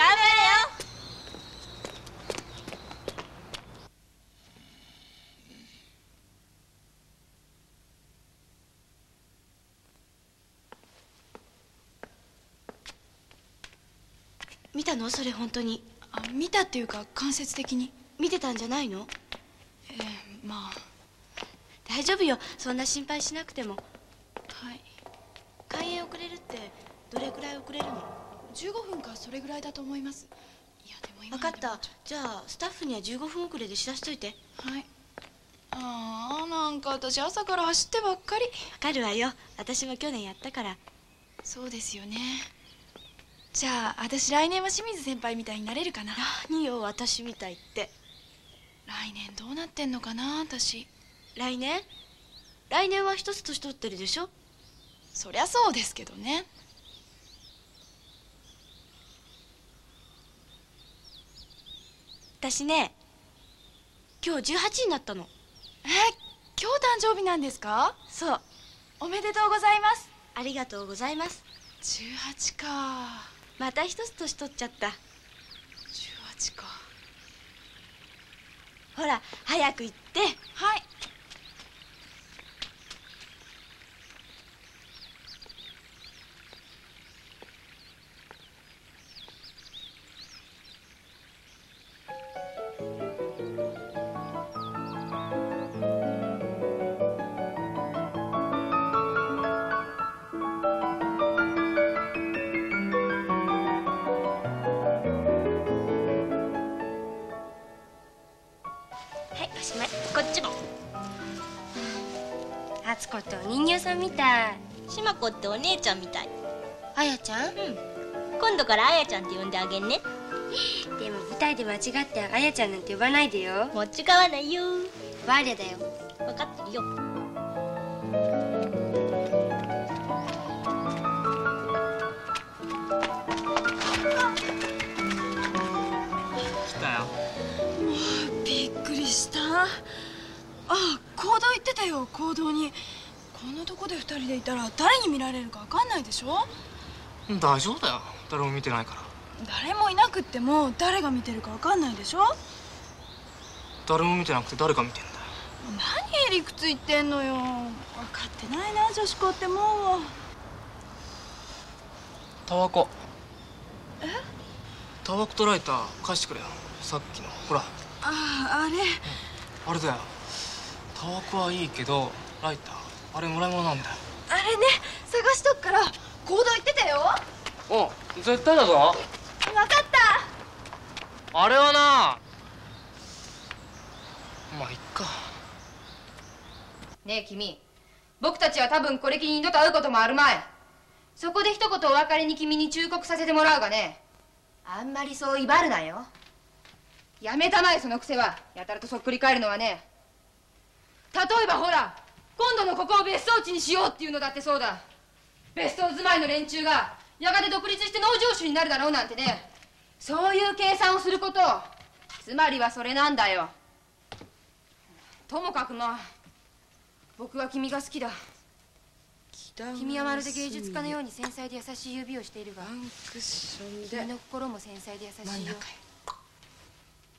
Speaker 3: 見たの？それ本当に。
Speaker 1: あ、見たっていうか間接的に。
Speaker 3: 見てたんじゃないの？
Speaker 1: まあ
Speaker 3: 大丈夫よ、そんな心配しなくても。
Speaker 1: はい。
Speaker 3: 開演遅れるってどれくらい遅れるの
Speaker 1: ？15分かそれぐらいだと思います。いやでも今
Speaker 3: 分かった。じゃあスタッフには15分遅れで知らしといて。
Speaker 1: はい。ああ、なんか私朝から走ってばっかり。
Speaker 3: 分かるわよ、私も去年やったから。
Speaker 1: そうですよね。じゃあ私来年は清水先輩みたいになれるかな。
Speaker 3: 何よ私みたいって。
Speaker 1: 来年どうなってんのかな私。
Speaker 3: 来年は一つ年取ってるでしょ。
Speaker 1: そりゃそうですけどね。
Speaker 3: 私ね、今日18になったの。
Speaker 1: 今日誕生日なんですか？
Speaker 3: そう。
Speaker 1: おめでとうございます。
Speaker 3: ありがとうございます。
Speaker 1: 18か。
Speaker 3: また一つ年取っちゃった。
Speaker 1: 18か。
Speaker 3: ほら早く行って。
Speaker 1: はい。
Speaker 3: こっちも。
Speaker 11: あつこってお人形さんみたい。
Speaker 8: しまこってお姉ちゃんみたい。
Speaker 3: あやちゃん？
Speaker 8: 今度からあやちゃんって呼んであげんね。
Speaker 11: でも舞台で間違ってあやちゃんなんて呼ばないでよ。
Speaker 8: もちがわないよ。
Speaker 11: バーリャだよ。
Speaker 8: 分かってるよ。
Speaker 2: 来たよ。
Speaker 1: もうびっくりした。あ、行動行ってたよ、行動に。こんなとこで2人でいたら誰に見られるか分かんないでしょ。
Speaker 2: 大丈夫だよ、誰も見てないから。
Speaker 1: 誰もいなくっても誰が見てるか分かんないでしょ。
Speaker 2: 誰も見てなくて誰が見てんだよ。
Speaker 1: 何へ理屈言ってんのよ。分かってないな女子校ってもう。
Speaker 2: タバコ。タバコとライター貸してくれよ。さっきのほら。
Speaker 1: あれ
Speaker 2: あれだよ。タバコはいいけどライターあれもらい物なんだよ。
Speaker 1: あれね、探しとくから行動行ってたよ。
Speaker 2: お、絶対だぞ。
Speaker 1: 分かった。
Speaker 2: あれはな、まあいっか。
Speaker 16: ねえ君、僕たちは多分これきり二度と会うこともあるまい。そこで一言お別れに君に忠告させてもらうがね、あんまりそう威張るなよ。やめたまえその癖は。やたらとそっくり返るのはね。例えばほら、今度のここを別荘地にしようっていうのだってそうだ。別荘住まいの連中がやがて独立して農場主になるだろうなんてね、そういう計算をすること。つまりはそれなんだよ。ともかくまあ僕は君が好きだ。君はまるで芸術家のように繊細で優しい指をしているが、君の心も繊細で優しいよ。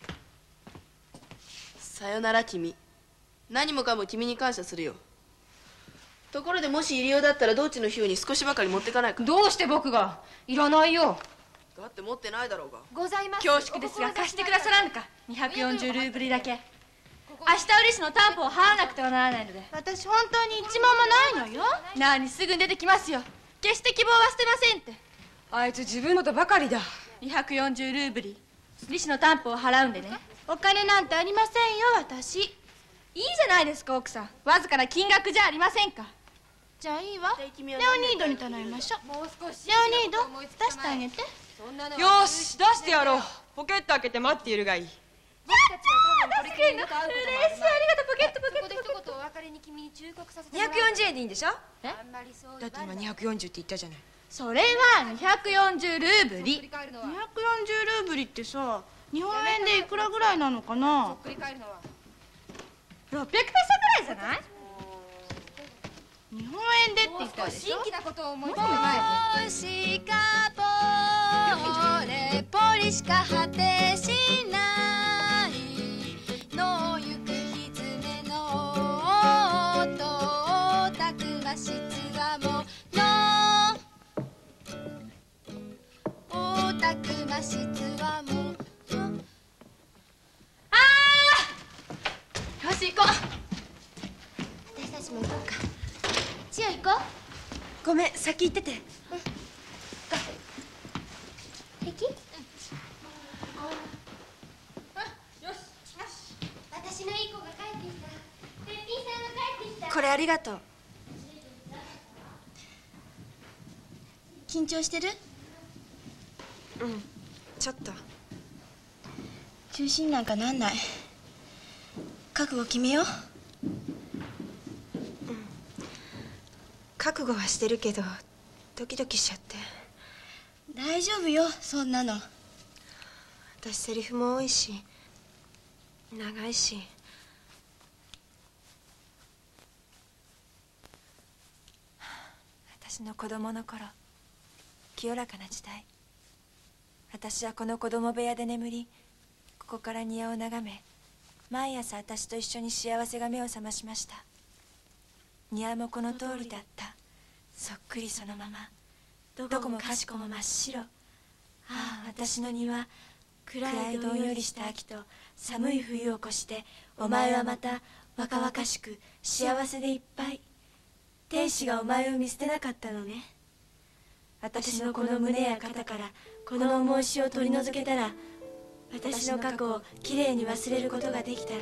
Speaker 4: さよなら君。何もかも君に感謝するよ。ところでもし入り用だったら道地の費用に少しばかり持ってかないか。
Speaker 16: どうして僕が？いらないよ。
Speaker 4: だって持ってないだろうが。
Speaker 7: ございます。恐縮ですが貸してくださらぬか。240ルーブルだけ。明日売りしの担保を払わなくてはならないので。
Speaker 1: 私本当に一万もないのよ。
Speaker 7: 何、すぐ出てきますよ。決して希望は捨てませんって。
Speaker 16: あいつ自分のことばかりだ。
Speaker 7: 240ルーブリ。利子の担保を払うんでね。
Speaker 1: お金なんてありませんよ、私。
Speaker 7: いいじゃないですか、奥さん。わずかな金額じゃありませんか。
Speaker 1: じゃあいいわ。レオニードに頼みましょう。
Speaker 16: もう少し。
Speaker 1: レオニード、出してあげて。
Speaker 18: よし、出してやろう。ポケット開けて待っているがいい。
Speaker 16: 僕たちは多分これに
Speaker 7: 嬉しい、ありがとう、ポケット。
Speaker 16: ここで一言お別れに君に忠告させてもらう。
Speaker 18: 240円でいいんでしょ？
Speaker 16: あんまりそう
Speaker 18: だって今240って言ったじゃない。
Speaker 7: それは240ルーブリ。
Speaker 1: 240ルーブリってさ、日本円でいくらぐらいなのかな？
Speaker 16: そっくり返るのは
Speaker 7: 600ペソぐらいじゃない？
Speaker 1: 日本円でって言ったでしょ。
Speaker 16: 新規なことを思いつく前
Speaker 1: ポシカポレポリしか果てしないの行く狐の音たくましつわものたくましつわもの。
Speaker 7: よし行こう。
Speaker 3: 私たちも行こうか。千代行こう。
Speaker 18: ごめん、先行ってて。
Speaker 3: 平気？私のいい子が帰ってきた。べっぴんさんが帰ってきた。
Speaker 18: これありがとう。
Speaker 3: 緊張してる？
Speaker 18: うん、ちょっと。
Speaker 3: 中止になんかなんない。覚悟決めよう。
Speaker 18: 覚悟はしてるけどドキドキしちゃって。
Speaker 3: 大丈夫よ、そんなの。
Speaker 18: 私セリフも多いし長いし。私の子供の頃、清らかな時代、私はこの子供部屋で眠り、ここから庭を眺め、毎朝私と一緒に幸せが目を覚ましました。庭もこの通りだった。そっくりそのまま、どこもかしこも真っ白。ああ、私の庭、暗いどんよりした秋と寒い冬を越して、お前はまた若々しく幸せでいっぱい。天使がお前を見捨てなかったのね。私のこの胸や肩からこの重いしを取り除けたら、私の過去をきれいに忘れることができたら。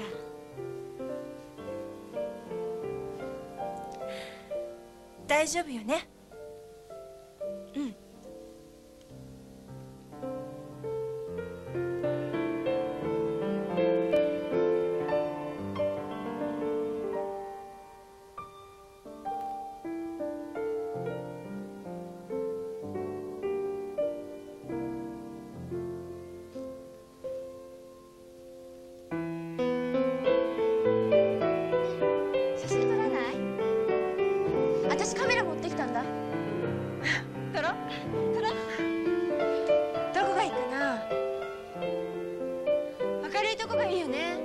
Speaker 18: 大丈夫よね？うん。
Speaker 1: 写真撮らない？私カメラ持ってきたんだ。撮ろう？撮ろう？
Speaker 18: どこがいいかな？明るいとこがいいよね。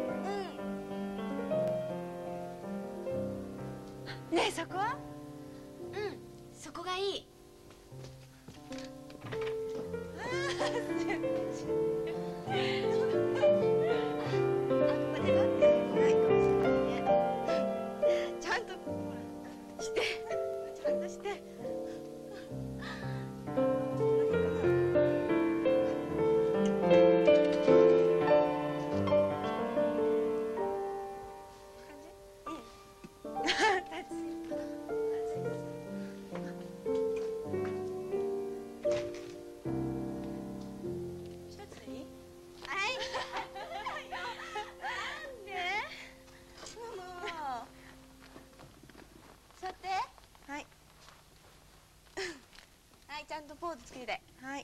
Speaker 18: ねえ、そこは？
Speaker 3: そこがいい。
Speaker 18: ちゃんとして、ちゃんとして。
Speaker 3: ちゃんとポーズつけて。はい。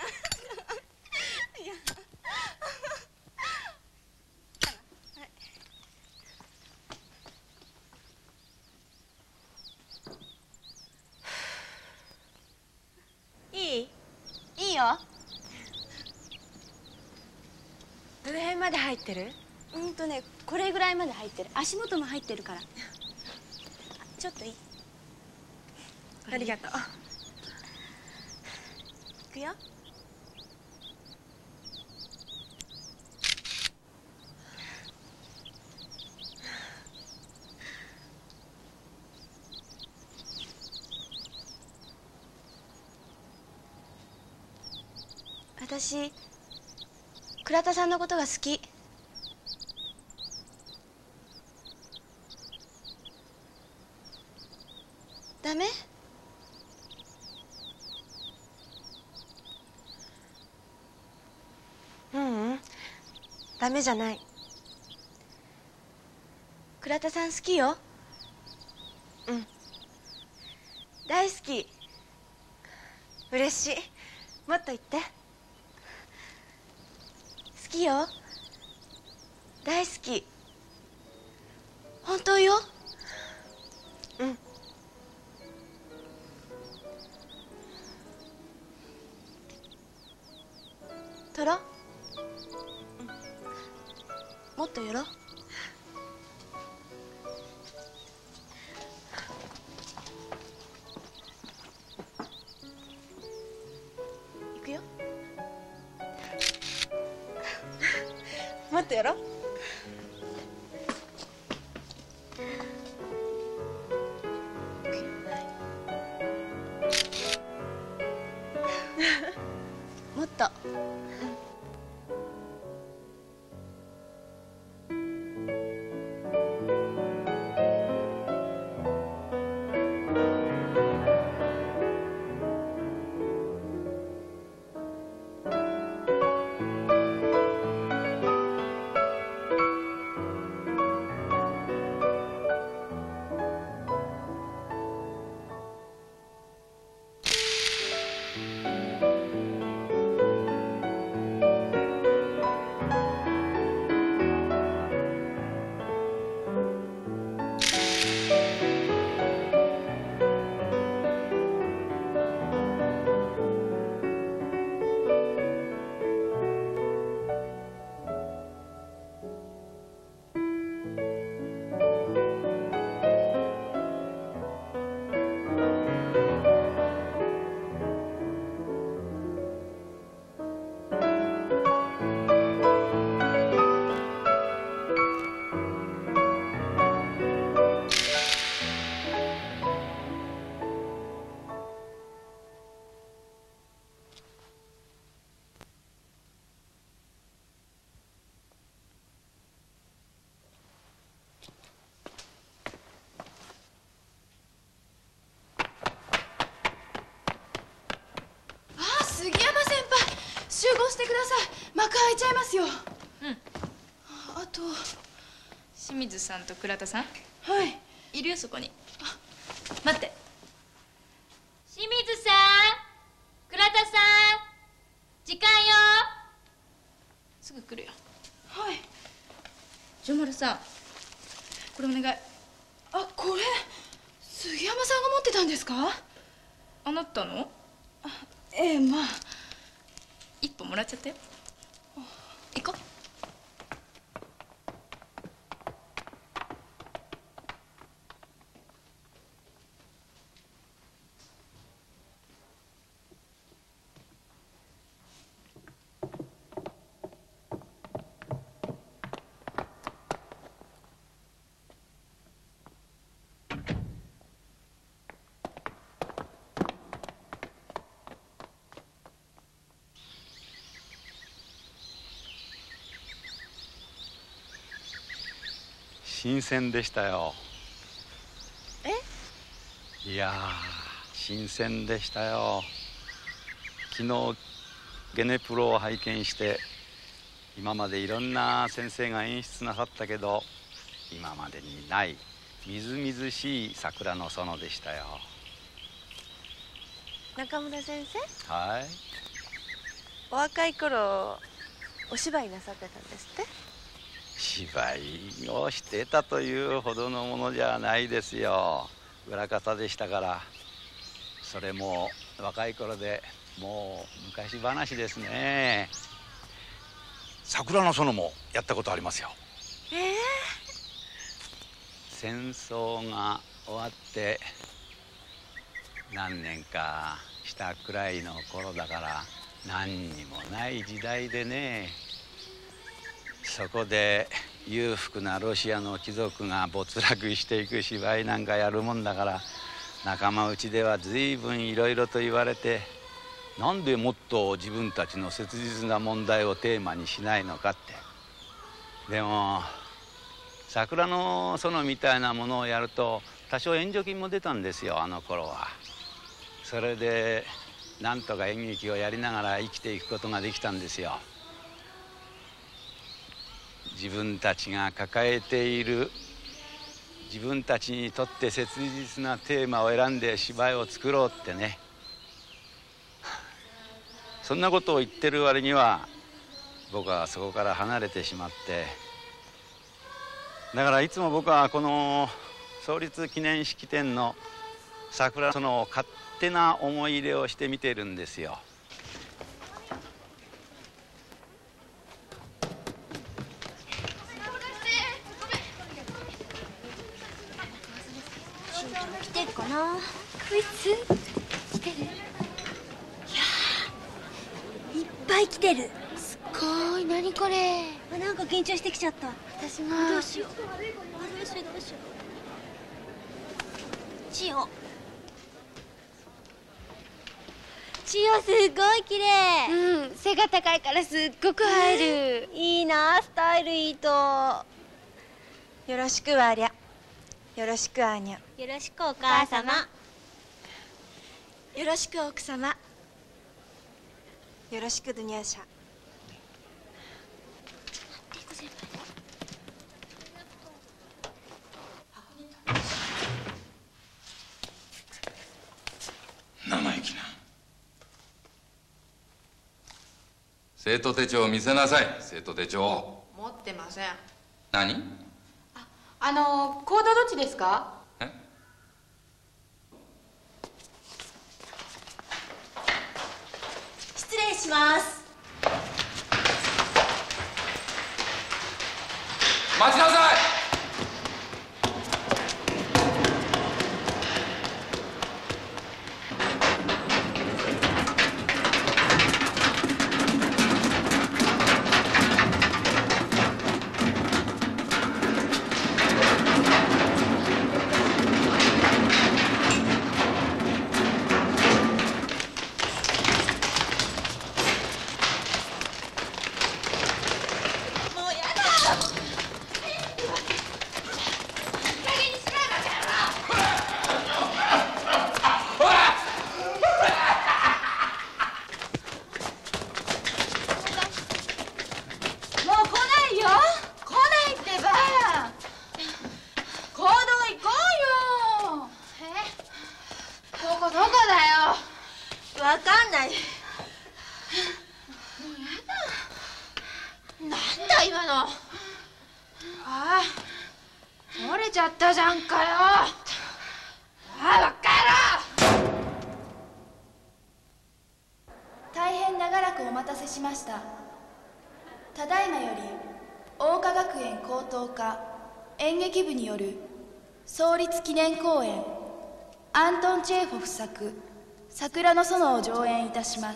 Speaker 18: いい？
Speaker 3: いいよ。
Speaker 18: どの辺まで入ってる？
Speaker 3: ここれぐらいまで入ってる。足元も入ってるから。ちょっといい？ありがとう。いくよ。私倉田さんのことが好き。ダメ？
Speaker 18: ダメじゃない。
Speaker 3: 倉田さん好きよ。大好き。
Speaker 18: 嬉しい。もっと言って。
Speaker 3: 好きよ。大好き。本当よ。取ろう。もっと寄ろう。行くよ。
Speaker 18: もっとやろう。
Speaker 3: もっと。杉山先輩、集合してください。幕開いちゃいますよ。あと
Speaker 4: 清水さんと倉田さん。
Speaker 3: はい。
Speaker 4: いるよ、そこに。待って。
Speaker 9: 清水さん、倉田さん、時間よ。
Speaker 4: すぐ来るよ。
Speaker 3: はい。
Speaker 4: 城丸さん、これお願い。
Speaker 3: あ、これ杉山さんが持ってたんですか？
Speaker 4: あなたの？
Speaker 3: ええ、まあ。
Speaker 4: 一本もらっちゃったよ。行こう。
Speaker 19: 新鮮でしたよ。
Speaker 3: え？
Speaker 19: いやー、新鮮でしたよ。昨日ゲネプロを拝見して、今までいろんな先生が演出なさったけど今までにないみずみずしい桜の園でしたよ。
Speaker 18: 中村先生、
Speaker 19: はい。
Speaker 18: お若い頃お芝居なさってたんですって？
Speaker 19: 芝居をしてたというほどのものじゃないですよ。裏方でしたから。それも若い頃でもう昔話ですね。
Speaker 20: 桜の園もやったことありますよ。
Speaker 19: 戦争が終わって何年かしたくらいの頃だから何にもない時代でね、そこで裕福なロシアの貴族が没落していく芝居なんかやるもんだから、仲間内では随分いろいろと言われて、なんでもっと自分たちの切実な問題をテーマにしないのかって。でも桜の園みたいなものをやると多少援助金も出たんですよ、あの頃は。それでなんとか演劇をやりながら生きていくことができたんですよ。自分たちが抱えている、自分たちにとって切実なテーマを選んで芝居を作ろうってね。そんなことを言ってる割には僕はそこから離れてしまって、だからいつも僕はこの創立記念式典の桜その勝手な思い入れをして見てるんですよ。
Speaker 8: しんちゃん来てるかな。こいつ来てる。いやー、いっぱい来てる。すっごい。何これ。なんか緊張してきちゃった。私も。どうしよう。どうしよう。千代。千代すっごい綺麗。うん、背が高いからすっごく映える。いいな、スタイルいいと。
Speaker 18: よろしくわりゃ。よろしくあにゃ。
Speaker 8: よろしくお母様。
Speaker 18: よろしく奥様。よろしくドニャーシャ。
Speaker 13: 生意気な。生徒手帳を見せなさい。生徒手帳を。
Speaker 17: 持ってません。
Speaker 13: 何？
Speaker 17: コードどっちですか？
Speaker 8: 失礼します。
Speaker 13: 待ちなさい。
Speaker 1: 大変長らくお待たせしました。ただいまより桜花学園高等科演劇部による創立記念公演アントン・チェーホフ作「桜の園」を上演いたします。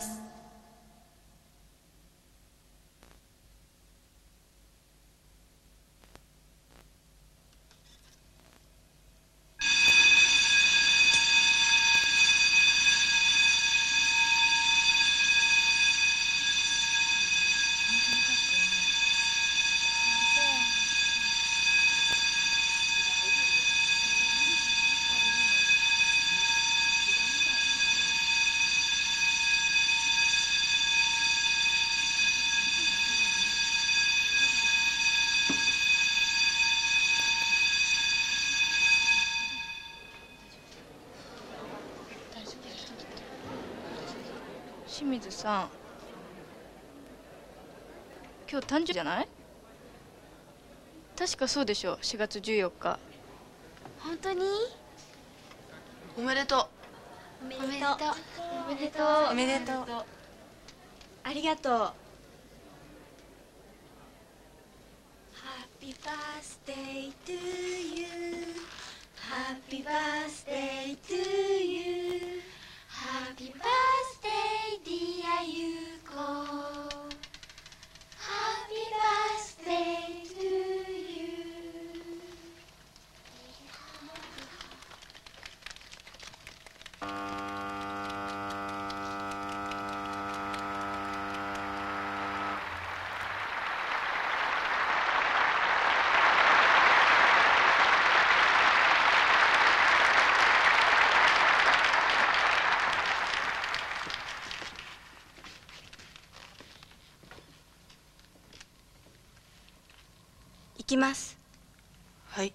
Speaker 4: 清水さん、今日誕生日じゃない？確かそうでしょ。4月14日。
Speaker 8: 本当に？
Speaker 4: おめでとう。
Speaker 8: おめでとう。おめでとう。
Speaker 18: おめでとう。
Speaker 3: ありがとう。ハッ
Speaker 9: Happy birthday to you Happy birthday to you Happy birthday dear ゆうこ Happy birthday to you
Speaker 3: 行きます。
Speaker 4: はい。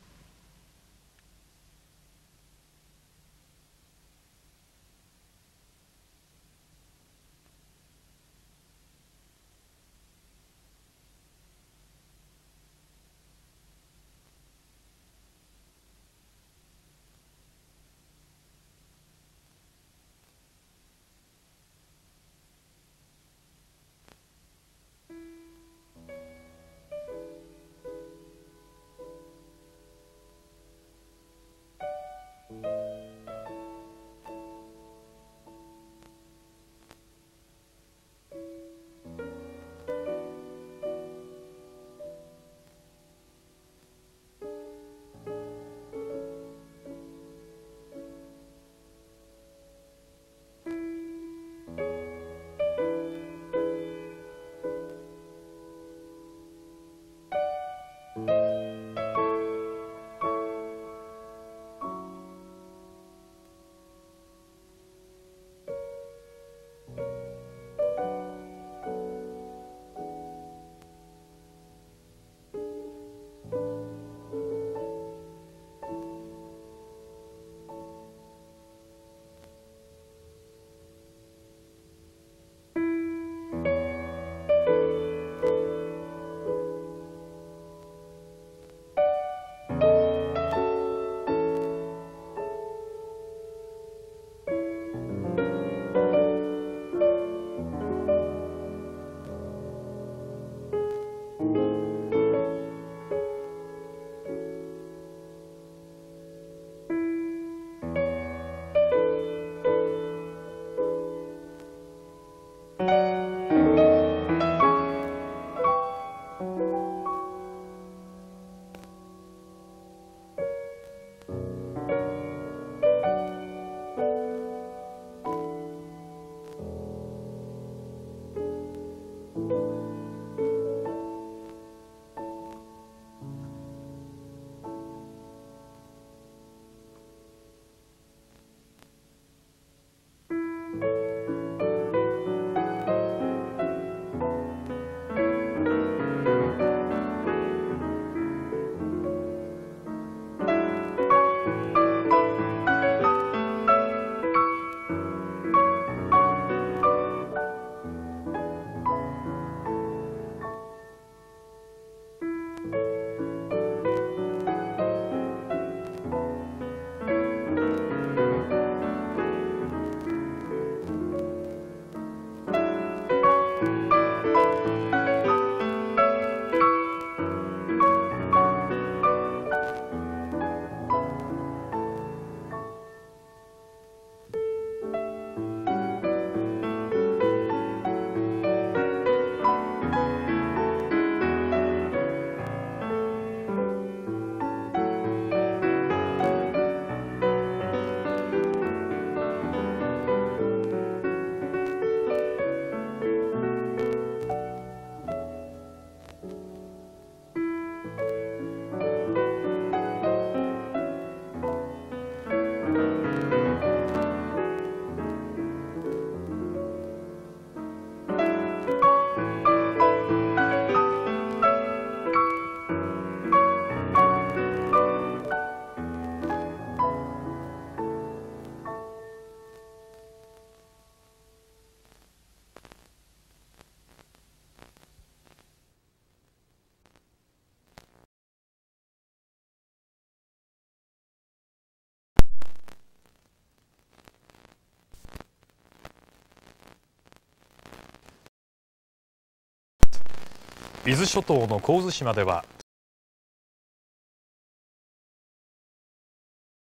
Speaker 20: 伊豆諸島の神津島では